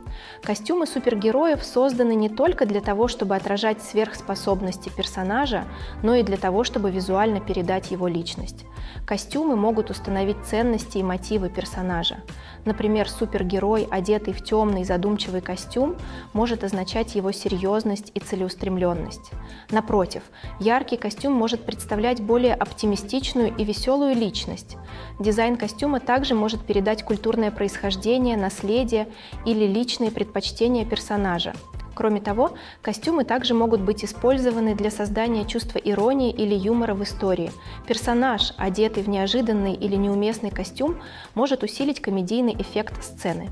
Костюмы супергероев созданы не только для того, чтобы отражать сверхспособности персонажа, но и для того, чтобы визуально передать его личность. Костюмы могут установить ценности и мотивы персонажа. Например, супергерой, одетый в темный задумчивый костюм, может означать его серьезность и целеустремленность. Напротив, яркий костюм может представлять более оптимистичную и веселую личность. Дизайн костюма также может передать культурное происхождение, наследие или личные предпочтения персонажа. Кроме того, костюмы также могут быть использованы для создания чувства иронии или юмора в истории. Персонаж, одетый в неожиданный или неуместный костюм, может усилить комедийный эффект сцены.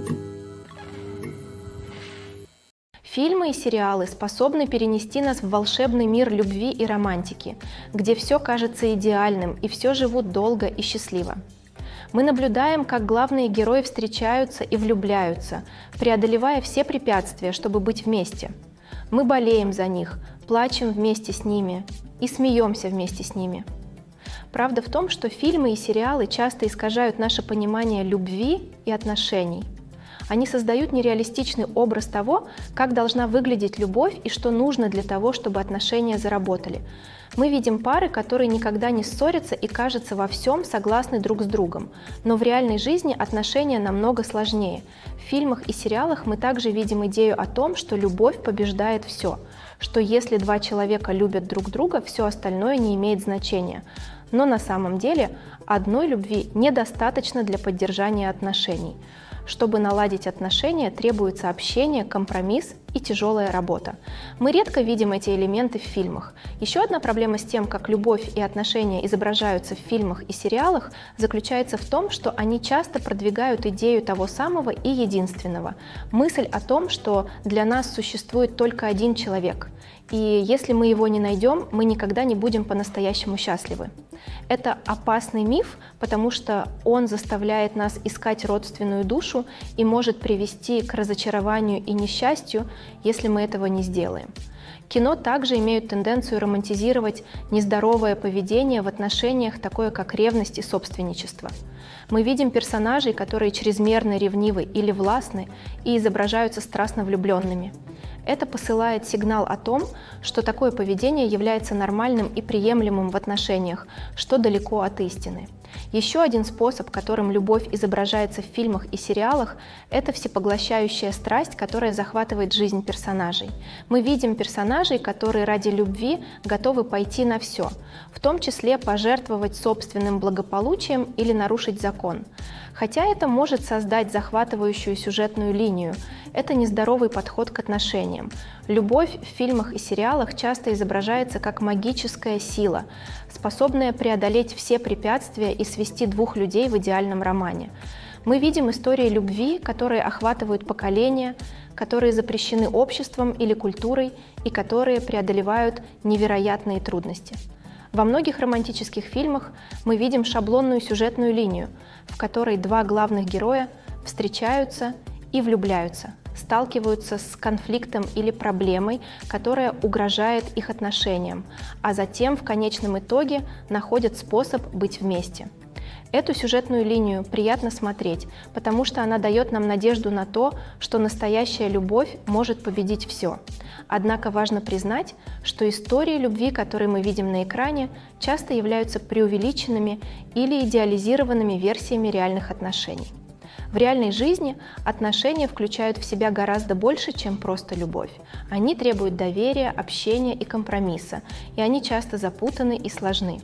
Фильмы и сериалы способны перенести нас в волшебный мир любви и романтики, где все кажется идеальным и все живут долго и счастливо. Мы наблюдаем, как главные герои встречаются и влюбляются, преодолевая все препятствия, чтобы быть вместе. Мы болеем за них, плачем вместе с ними и смеемся вместе с ними. Правда в том, что фильмы и сериалы часто искажают наше понимание любви и отношений. Они создают нереалистичный образ того, как должна выглядеть любовь и что нужно для того, чтобы отношения заработали. Мы видим пары, которые никогда не ссорятся и, кажется, во всем согласны друг с другом. Но в реальной жизни отношения намного сложнее. В фильмах и сериалах мы также видим идею о том, что любовь побеждает все, что если два человека любят друг друга, все остальное не имеет значения. Но на самом деле одной любви недостаточно для поддержания отношений. Чтобы наладить отношения, требуется общение, компромисс и тяжелая работа. Мы редко видим эти элементы в фильмах. Еще одна проблема с тем, как любовь и отношения изображаются в фильмах и сериалах, заключается в том, что они часто продвигают идею того самого и единственного. Мысль о том, что для нас существует только один человек, и если мы его не найдем, мы никогда не будем по-настоящему счастливы. Это опасный миф, потому что он заставляет нас искать родственную душу и может привести к разочарованию и несчастью, если мы этого не сделаем. Кино также имеют тенденцию романтизировать нездоровое поведение в отношениях, такое как ревность и собственничество. Мы видим персонажей, которые чрезмерно ревнивы или властны и изображаются страстно влюбленными. Это посылает сигнал о том, что такое поведение является нормальным и приемлемым в отношениях, что далеко от истины. Еще один способ, которым любовь изображается в фильмах и сериалах, это всепоглощающая страсть, которая захватывает жизнь персонажей. Мы видим персонажей, которые ради любви готовы пойти на все, в том числе пожертвовать собственным благополучием или нарушить закон. Хотя это может создать захватывающую сюжетную линию, это нездоровый подход к отношениям. Любовь в фильмах и сериалах часто изображается как магическая сила, способная преодолеть все препятствия и свести двух людей в идеальном романе. Мы видим истории любви, которые охватывают поколения, которые запрещены обществом или культурой и которые преодолевают невероятные трудности. Во многих романтических фильмах мы видим шаблонную сюжетную линию, в которой два главных героя встречаются и влюбляются, сталкиваются с конфликтом или проблемой, которая угрожает их отношениям, а затем в конечном итоге находят способ быть вместе. Эту сюжетную линию приятно смотреть, потому что она дает нам надежду на то, что настоящая любовь может победить все. Однако важно признать, что истории любви, которые мы видим на экране, часто являются преувеличенными или идеализированными версиями реальных отношений. В реальной жизни отношения включают в себя гораздо больше, чем просто любовь. Они требуют доверия, общения и компромисса, и они часто запутаны и сложны.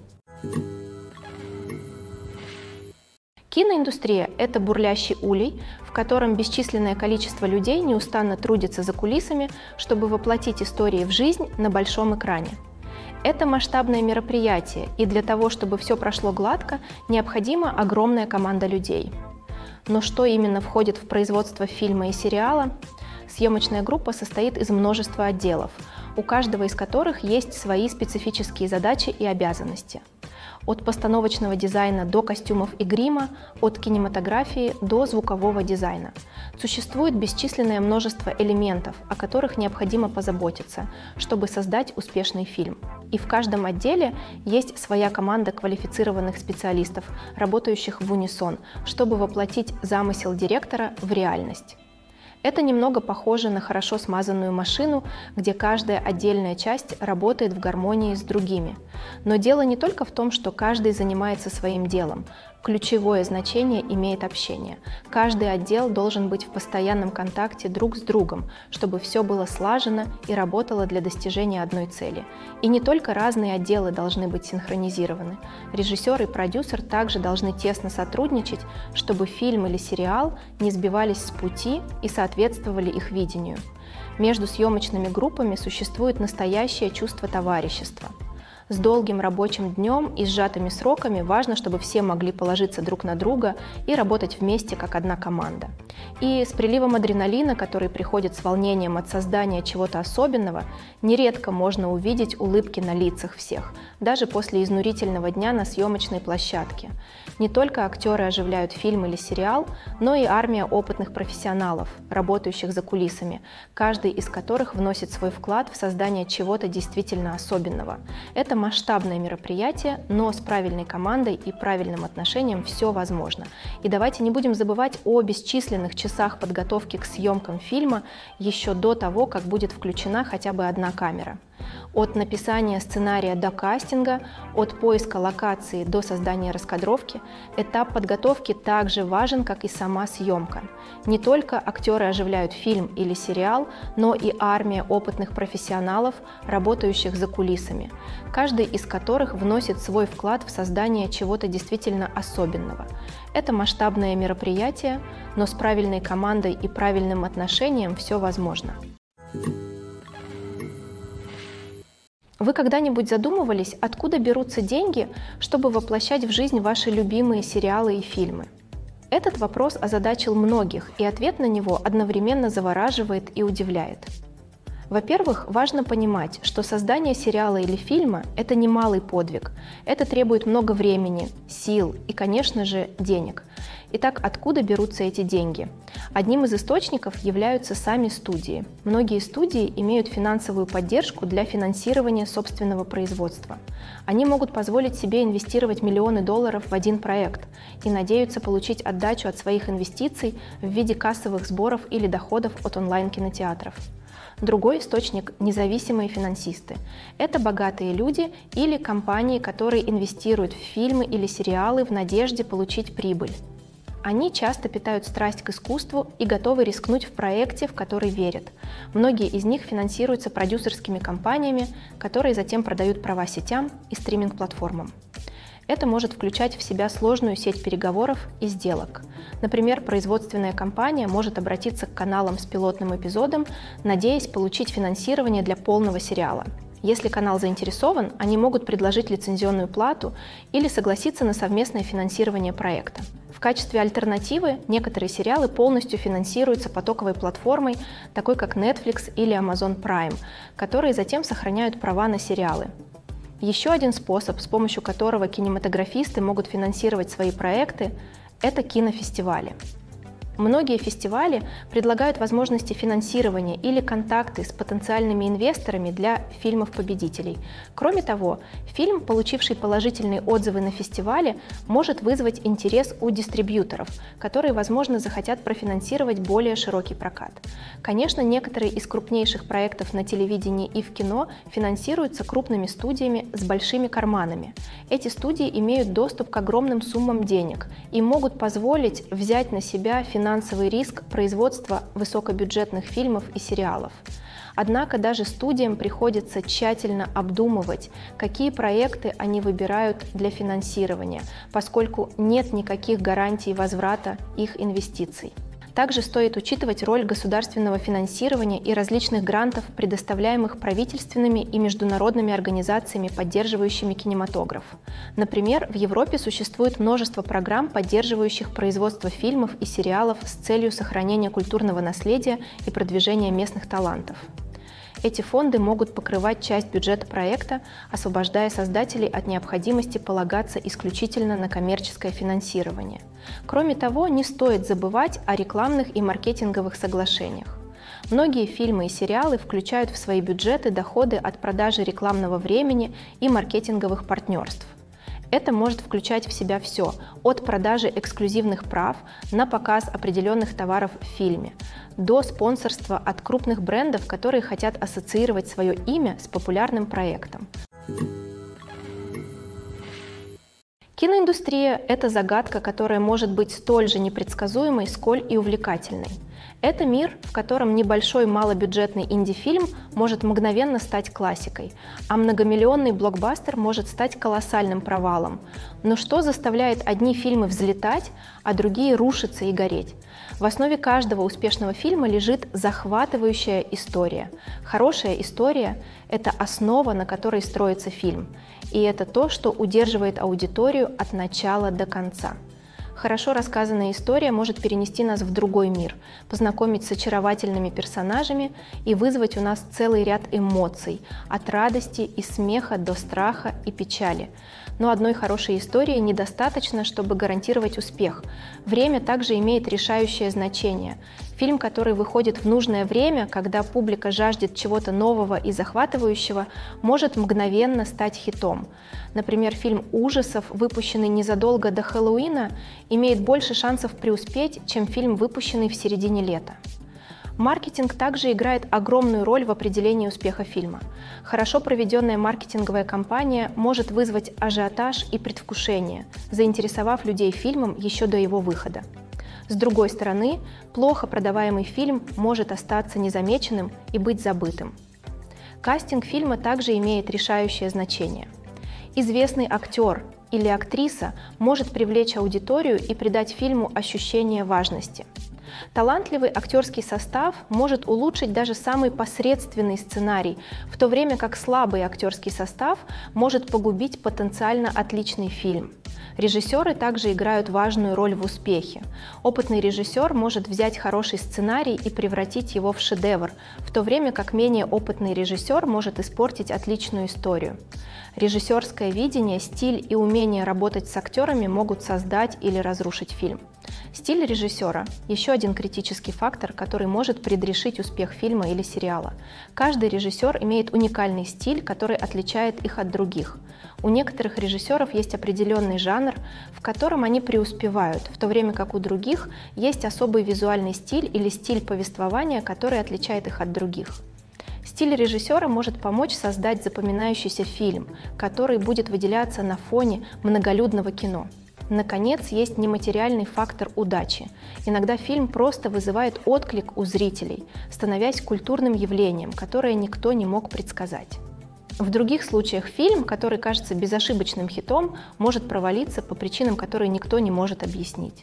Киноиндустрия – это бурлящий улей, в котором бесчисленное количество людей неустанно трудится за кулисами, чтобы воплотить истории в жизнь на большом экране. Это масштабное мероприятие, и для того, чтобы все прошло гладко, необходима огромная команда людей. Но что именно входит в производство фильма и сериала? Съемочная группа состоит из множества отделов, у каждого из которых есть свои специфические задачи и обязанности. От постановочного дизайна до костюмов и грима, от кинематографии до звукового дизайна. Существует бесчисленное множество элементов, о которых необходимо позаботиться, чтобы создать успешный фильм. И в каждом отделе есть своя команда квалифицированных специалистов, работающих в унисон, чтобы воплотить замысел директора в реальность. Это немного похоже на хорошо смазанную машину, где каждая отдельная часть работает в гармонии с другими. Но дело не только в том, что каждый занимается своим делом. Ключевое значение имеет общение. Каждый отдел должен быть в постоянном контакте друг с другом, чтобы все было слажено и работало для достижения одной цели. И не только разные отделы должны быть синхронизированы. Режиссер и продюсер также должны тесно сотрудничать, чтобы фильм или сериал не сбивались с пути и соответствовали их видению. Между съемочными группами существует настоящее чувство товарищества. С долгим рабочим днем и сжатыми сроками важно, чтобы все могли положиться друг на друга и работать вместе как одна команда. И с приливом адреналина, который приходит с волнением от создания чего-то особенного, нередко можно увидеть улыбки на лицах всех, даже после изнурительного дня на съемочной площадке. Не только актеры оживляют фильм или сериал, но и армия опытных профессионалов, работающих за кулисами, каждый из которых вносит свой вклад в создание чего-то действительно особенного. Это масштабное мероприятие, но с правильной командой и правильным отношением все возможно. И давайте не будем забывать о бесчисленных часах подготовки к съемкам фильма еще до того, как будет включена хотя бы одна камера. От написания сценария до кастинга, от поиска локации до создания раскадровки, этап подготовки также важен, как и сама съемка. Не только актеры оживляют фильм или сериал, но и армия опытных профессионалов, работающих за кулисами, каждый из которых вносит свой вклад в создание чего-то действительно особенного. Это масштабное мероприятие, но с правильной командой и правильным отношением все возможно. Вы когда-нибудь задумывались, откуда берутся деньги, чтобы воплощать в жизнь ваши любимые сериалы и фильмы? Этот вопрос озадачил многих, и ответ на него одновременно завораживает и удивляет. Во-первых, важно понимать, что создание сериала или фильма – это немалый подвиг. Это требует много времени, сил и, конечно же, денег. Итак, откуда берутся эти деньги? Одним из источников являются сами студии. Многие студии имеют финансовую поддержку для финансирования собственного производства. Они могут позволить себе инвестировать миллионы долларов в один проект и надеются получить отдачу от своих инвестиций в виде кассовых сборов или доходов от онлайн-кинотеатров. Другой источник – независимые финансисты. Это богатые люди или компании, которые инвестируют в фильмы или сериалы в надежде получить прибыль. Они часто питают страсть к искусству и готовы рискнуть в проекте, в который верят. Многие из них финансируются продюсерскими компаниями, которые затем продают права сетям и стриминг-платформам. Это может включать в себя сложную сеть переговоров и сделок. Например, производственная компания может обратиться к каналам с пилотным эпизодом, надеясь получить финансирование для полного сериала. Если канал заинтересован, они могут предложить лицензионную плату или согласиться на совместное финансирование проекта. В качестве альтернативы некоторые сериалы полностью финансируются потоковой платформой, такой как Netflix или Amazon Prime, которые затем сохраняют права на сериалы. Еще один способ, с помощью которого кинематографисты могут финансировать свои проекты, это кинофестивали. Многие фестивали предлагают возможности финансирования или контакты с потенциальными инвесторами для фильмов-победителей. Кроме того, фильм, получивший положительные отзывы на фестивале, может вызвать интерес у дистрибьюторов, которые, возможно, захотят профинансировать более широкий прокат. Конечно, некоторые из крупнейших проектов на телевидении и в кино финансируются крупными студиями с большими карманами. Эти студии имеют доступ к огромным суммам денег и могут позволить взять на себя финансовый риск производства высокобюджетных фильмов и сериалов. Однако даже студиям приходится тщательно обдумывать, какие проекты они выбирают для финансирования, поскольку нет никаких гарантий возврата их инвестиций. Также стоит учитывать роль государственного финансирования и различных грантов, предоставляемых правительственными и международными организациями, поддерживающими кинематограф. Например, в Европе существует множество программ, поддерживающих производство фильмов и сериалов с целью сохранения культурного наследия и продвижения местных талантов. Эти фонды могут покрывать часть бюджета проекта, освобождая создателей от необходимости полагаться исключительно на коммерческое финансирование. Кроме того, не стоит забывать о рекламных и маркетинговых соглашениях. Многие фильмы и сериалы включают в свои бюджеты доходы от продажи рекламного времени и маркетинговых партнерств. Это может включать в себя все, от продажи эксклюзивных прав на показ определенных товаров в фильме, до спонсорства от крупных брендов, которые хотят ассоциировать свое имя с популярным проектом. Киноиндустрия – это загадка, которая может быть столь же непредсказуемой, сколь и увлекательной. Это мир, в котором небольшой малобюджетный инди-фильм может мгновенно стать классикой, а многомиллионный блокбастер может стать колоссальным провалом. Но что заставляет одни фильмы взлетать, а другие рушиться и гореть? В основе каждого успешного фильма лежит захватывающая история. Хорошая история – это основа, на которой строится фильм. И это то, что удерживает аудиторию от начала до конца. Хорошо рассказанная история может перенести нас в другой мир, познакомить с очаровательными персонажами и вызвать у нас целый ряд эмоций, от радости и смеха до страха и печали. Но одной хорошей истории недостаточно, чтобы гарантировать успех. Время также имеет решающее значение. Фильм, который выходит в нужное время, когда публика жаждет чего-то нового и захватывающего, может мгновенно стать хитом. Например, фильм ужасов, выпущенный незадолго до Хэллоуина, имеет больше шансов преуспеть, чем фильм, выпущенный в середине лета. Маркетинг также играет огромную роль в определении успеха фильма. Хорошо проведенная маркетинговая кампания может вызвать ажиотаж и предвкушение, заинтересовав людей фильмом еще до его выхода. С другой стороны, плохо продаваемый фильм может остаться незамеченным и быть забытым. Кастинг фильма также имеет решающее значение. Известный актер или актриса может привлечь аудиторию и придать фильму ощущение важности. Талантливый актерский состав может улучшить даже самый посредственный сценарий, в то время как слабый актерский состав может погубить потенциально отличный фильм. Режиссеры также играют важную роль в успехе. Опытный режиссер может взять хороший сценарий и превратить его в шедевр, в то время как менее опытный режиссер может испортить отличную историю. Режиссерское видение, стиль и умение работать с актерами могут создать или разрушить фильм. Стиль режиссера – еще один критический фактор, который может предрешить успех фильма или сериала. Каждый режиссер имеет уникальный стиль, который отличает их от других. У некоторых режиссеров есть определенный жанр, в котором они преуспевают, в то время как у других есть особый визуальный стиль или стиль повествования, который отличает их от других. Стиль режиссера может помочь создать запоминающийся фильм, который будет выделяться на фоне многолюдного кино. Наконец, есть нематериальный фактор удачи. Иногда фильм просто вызывает отклик у зрителей, становясь культурным явлением, которое никто не мог предсказать. В других случаях фильм, который кажется безошибочным хитом, может провалиться по причинам, которые никто не может объяснить.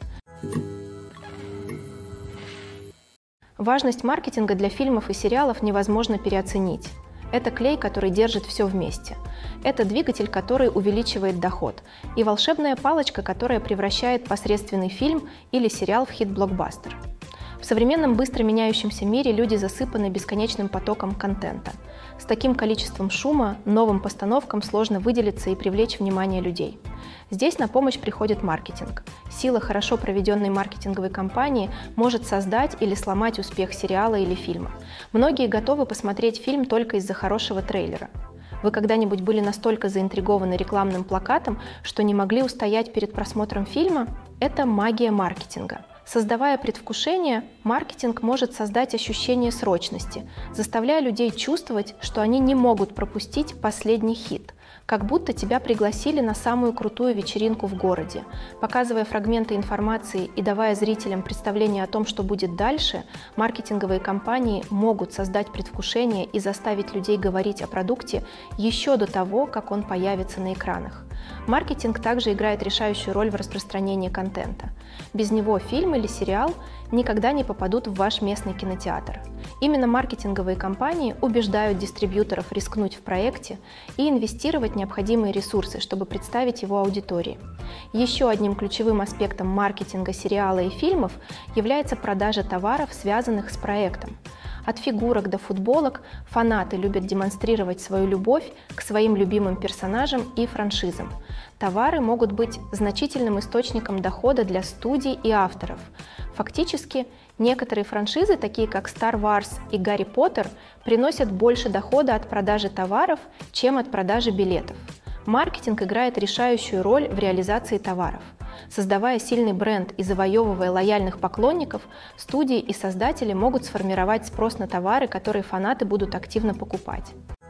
Важность маркетинга для фильмов и сериалов невозможно переоценить. Это клей, который держит все вместе. Это двигатель, который увеличивает доход. И волшебная палочка, которая превращает посредственный фильм или сериал в хит-блокбастер. В современном быстро меняющемся мире люди засыпаны бесконечным потоком контента. С таким количеством шума новым постановкам сложно выделиться и привлечь внимание людей. Здесь на помощь приходит маркетинг. Сила хорошо проведенной маркетинговой кампании может создать или сломать успех сериала или фильма. Многие готовы посмотреть фильм только из-за хорошего трейлера. Вы когда-нибудь были настолько заинтригованы рекламным плакатом, что не могли устоять перед просмотром фильма? Это магия маркетинга. Создавая предвкушение, маркетинг может создать ощущение срочности, заставляя людей чувствовать, что они не могут пропустить последний хит, как будто тебя пригласили на самую крутую вечеринку в городе. Показывая фрагменты информации и давая зрителям представление о том, что будет дальше, маркетинговые компании могут создать предвкушение и заставить людей говорить о продукте еще до того, как он появится на экранах. Маркетинг также играет решающую роль в распространении контента. Без него фильм или сериал никогда не попадут в ваш местный кинотеатр. Именно маркетинговые компании убеждают дистрибьюторов рискнуть в проекте и инвестировать необходимые ресурсы, чтобы представить его аудитории. Еще одним ключевым аспектом маркетинга сериала и фильмов является продажа товаров, связанных с проектом. От фигурок до футболок фанаты любят демонстрировать свою любовь к своим любимым персонажам и франшизам. Товары могут быть значительным источником дохода для студий и авторов. Фактически, некоторые франшизы, такие как Star Wars и Гарри Поттер, приносят больше дохода от продажи товаров, чем от продажи билетов. Маркетинг играет решающую роль в реализации товаров. Создавая сильный бренд и завоевывая лояльных поклонников, студии и создатели могут сформировать спрос на товары, которые фанаты будут активно покупать.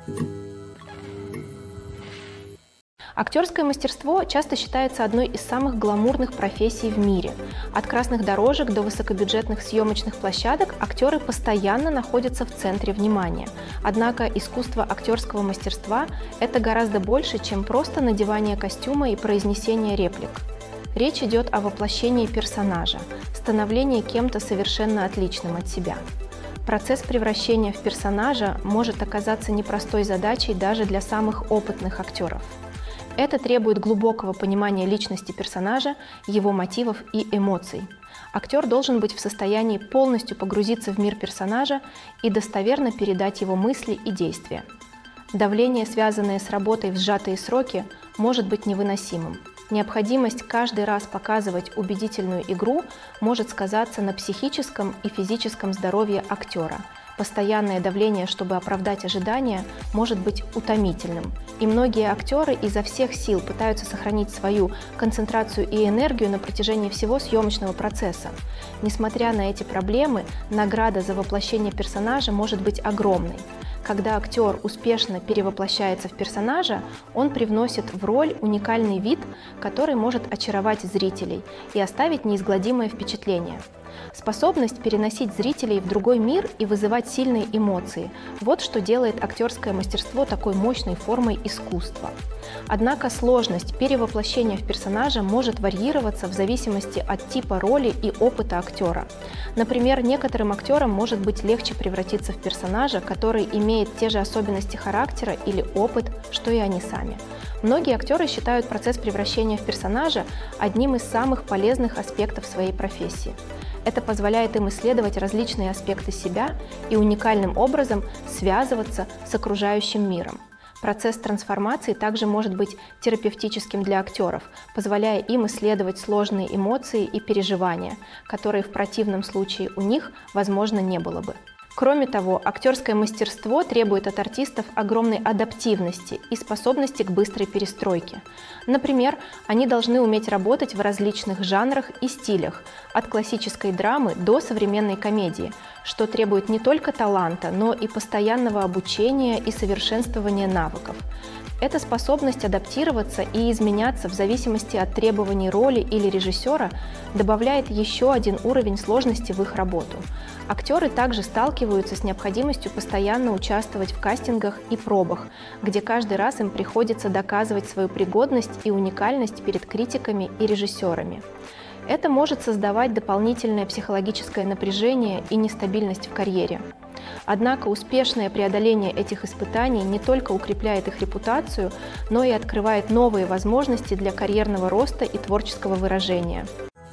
Актерское мастерство часто считается одной из самых гламурных профессий в мире. От красных дорожек до высокобюджетных съемочных площадок актеры постоянно находятся в центре внимания. Однако искусство актерского мастерства – это гораздо больше, чем просто надевание костюма и произнесение реплик. Речь идет о воплощении персонажа, становлении кем-то совершенно отличным от себя. Процесс превращения в персонажа может оказаться непростой задачей даже для самых опытных актеров. Это требует глубокого понимания личности персонажа, его мотивов и эмоций. Актер должен быть в состоянии полностью погрузиться в мир персонажа и достоверно передать его мысли и действия. Давление, связанное с работой в сжатые сроки, может быть невыносимым. Необходимость каждый раз показывать убедительную игру может сказаться на психическом и физическом здоровье актера. Постоянное давление, чтобы оправдать ожидания, может быть утомительным. И многие актеры изо всех сил пытаются сохранить свою концентрацию и энергию на протяжении всего съемочного процесса. Несмотря на эти проблемы, награда за воплощение персонажа может быть огромной. Когда актер успешно перевоплощается в персонажа, он привносит в роль уникальный вид, который может очаровать зрителей и оставить неизгладимое впечатление. Способность переносить зрителей в другой мир и вызывать сильные эмоции – вот что делает актерское мастерство такой мощной формой искусства. Однако сложность перевоплощения в персонажа может варьироваться в зависимости от типа роли и опыта актера. Например, некоторым актерам может быть легче превратиться в персонажа, который имеет те же особенности характера или опыт, что и они сами. Многие актеры считают процесс превращения в персонажа одним из самых полезных аспектов своей профессии. Это позволяет им исследовать различные аспекты себя и уникальным образом связываться с окружающим миром. Процесс трансформации также может быть терапевтическим для актеров, позволяя им исследовать сложные эмоции и переживания, которые в противном случае у них, возможно, не было бы. Кроме того, актерское мастерство требует от артистов огромной адаптивности и способности к быстрой перестройке. Например, они должны уметь работать в различных жанрах и стилях, от классической драмы до современной комедии, что требует не только таланта, но и постоянного обучения и совершенствования навыков. Эта способность адаптироваться и изменяться в зависимости от требований роли или режиссера добавляет еще один уровень сложности в их работу. Актеры также сталкиваются с необходимостью постоянно участвовать в кастингах и пробах, где каждый раз им приходится доказывать свою пригодность и уникальность перед критиками и режиссерами. Это может создавать дополнительное психологическое напряжение и нестабильность в карьере. Однако успешное преодоление этих испытаний не только укрепляет их репутацию, но и открывает новые возможности для карьерного роста и творческого выражения.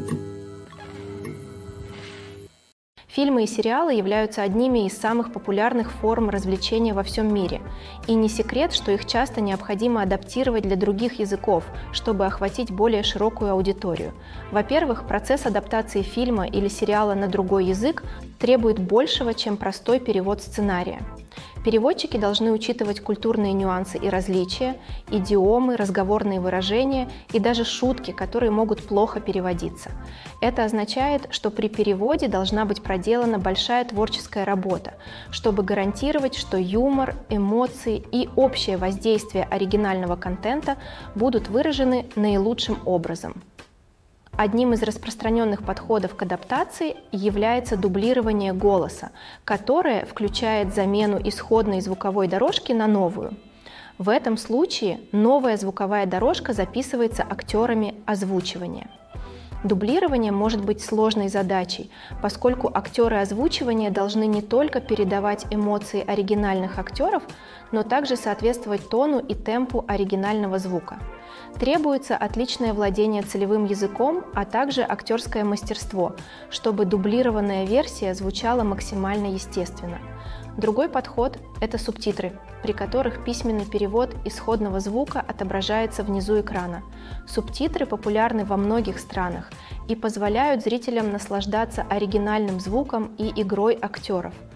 Фильмы и сериалы являются одними из самых популярных форм развлечения во всем мире. И не секрет, что их часто необходимо адаптировать для других языков, чтобы охватить более широкую аудиторию. Во-первых, процесс адаптации фильма или сериала на другой язык требует большего, чем простой перевод сценария. Переводчики должны учитывать культурные нюансы и различия, идиомы, разговорные выражения и даже шутки, которые могут плохо переводиться. Это означает, что при переводе должна быть проделана большая творческая работа, чтобы гарантировать, что юмор, эмоции и общее воздействие оригинального контента будут выражены наилучшим образом. Одним из распространенных подходов к адаптации является дублирование голоса, которое включает замену исходной звуковой дорожки на новую. В этом случае новая звуковая дорожка записывается актерами озвучивания. Дублирование может быть сложной задачей, поскольку актеры озвучивания должны не только передавать эмоции оригинальных актеров, но также соответствовать тону и темпу оригинального звука. Требуется отличное владение целевым языком, а также актерское мастерство, чтобы дублированная версия звучала максимально естественно. Другой подход – это субтитры, при которых письменный перевод исходного звука отображается внизу экрана. Субтитры популярны во многих странах и позволяют зрителям наслаждаться оригинальным звуком и игрой актеров.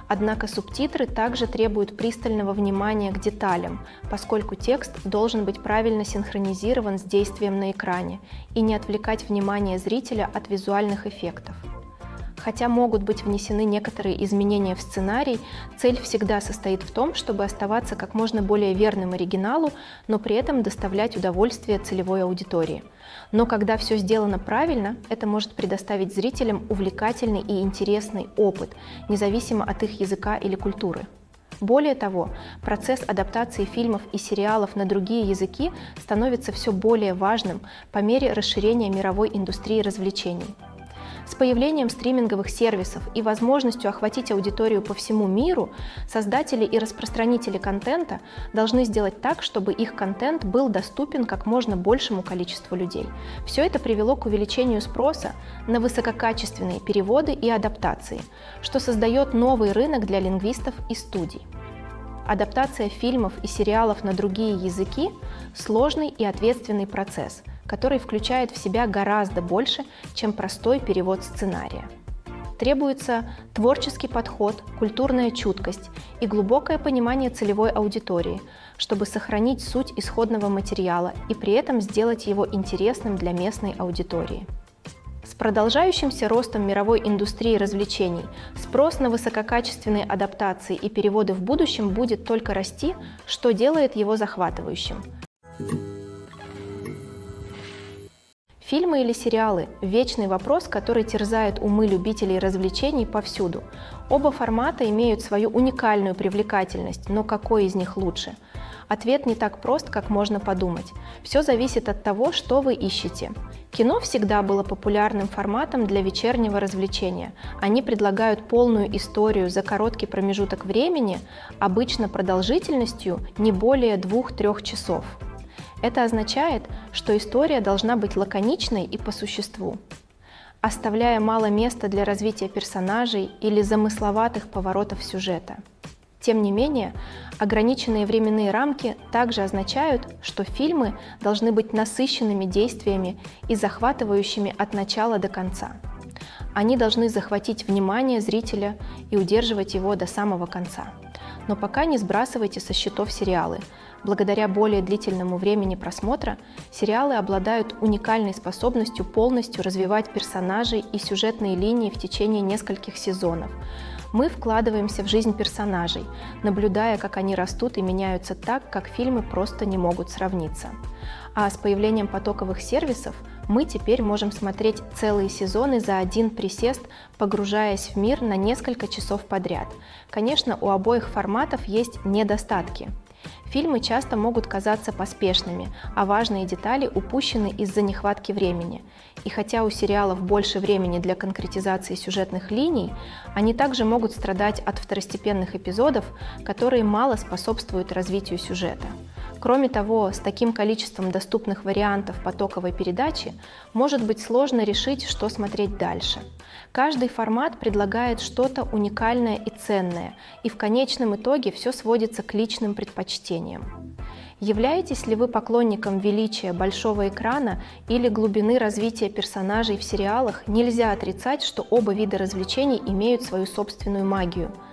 Однако субтитры также требуют пристального внимания к деталям, поскольку текст должен быть правильно синхронизирован с действием на экране и не отвлекать внимание зрителя от визуальных эффектов. Хотя могут быть внесены некоторые изменения в сценарий, цель всегда состоит в том, чтобы оставаться как можно более верным оригиналу, но при этом доставлять удовольствие целевой аудитории. Но когда все сделано правильно, это может предоставить зрителям увлекательный и интересный опыт, независимо от их языка или культуры. Более того, процесс адаптации фильмов и сериалов на другие языки становится все более важным по мере расширения мировой индустрии развлечений. С появлением стриминговых сервисов и возможностью охватить аудиторию по всему миру, создатели и распространители контента должны сделать так, чтобы их контент был доступен как можно большему количеству людей. Все это привело к увеличению спроса на высококачественные переводы и адаптации, что создает новый рынок для лингвистов и студий. Адаптация фильмов и сериалов на другие языки – сложный и ответственный процесс, который включает в себя гораздо больше, чем простой перевод сценария. Требуется творческий подход, культурная чуткость и глубокое понимание целевой аудитории, чтобы сохранить суть исходного материала и при этом сделать его интересным для местной аудитории. С продолжающимся ростом мировой индустрии развлечений спрос на высококачественные адаптации и переводы в будущем будет только расти, что делает его захватывающим. Фильмы или сериалы – вечный вопрос, который терзает умы любителей развлечений повсюду. Оба формата имеют свою уникальную привлекательность, но какой из них лучше? Ответ не так прост, как можно подумать. Все зависит от того, что вы ищете. Кино всегда было популярным форматом для вечернего развлечения. Они предлагают полную историю за короткий промежуток времени, обычно продолжительностью не более 2-3 часов. Это означает, что история должна быть лаконичной и по существу, оставляя мало места для развития персонажей или замысловатых поворотов сюжета. Тем не менее, ограниченные временные рамки также означают, что фильмы должны быть насыщенными действиями и захватывающими от начала до конца. Они должны захватить внимание зрителя и удерживать его до самого конца. Но пока не сбрасывайте со счетов сериалы. Благодаря более длительному времени просмотра, сериалы обладают уникальной способностью полностью развивать персонажей и сюжетные линии в течение нескольких сезонов. Мы вкладываемся в жизнь персонажей, наблюдая, как они растут и меняются так, как фильмы просто не могут сравниться. А с появлением потоковых сервисов мы теперь можем смотреть целые сезоны за один присест, погружаясь в мир на несколько часов подряд. Конечно, у обоих форматов есть недостатки. Фильмы часто могут казаться поспешными, а важные детали упущены из-за нехватки времени. И хотя у сериалов больше времени для конкретизации сюжетных линий, они также могут страдать от второстепенных эпизодов, которые мало способствуют развитию сюжета. Кроме того, с таким количеством доступных вариантов потоковой передачи может быть сложно решить, что смотреть дальше. Каждый формат предлагает что-то уникальное и ценное, и в конечном итоге все сводится к личным предпочтениям. Являетесь ли вы поклонником величия большого экрана или глубины развития персонажей в сериалах, нельзя отрицать, что оба вида развлечений имеют свою собственную магию –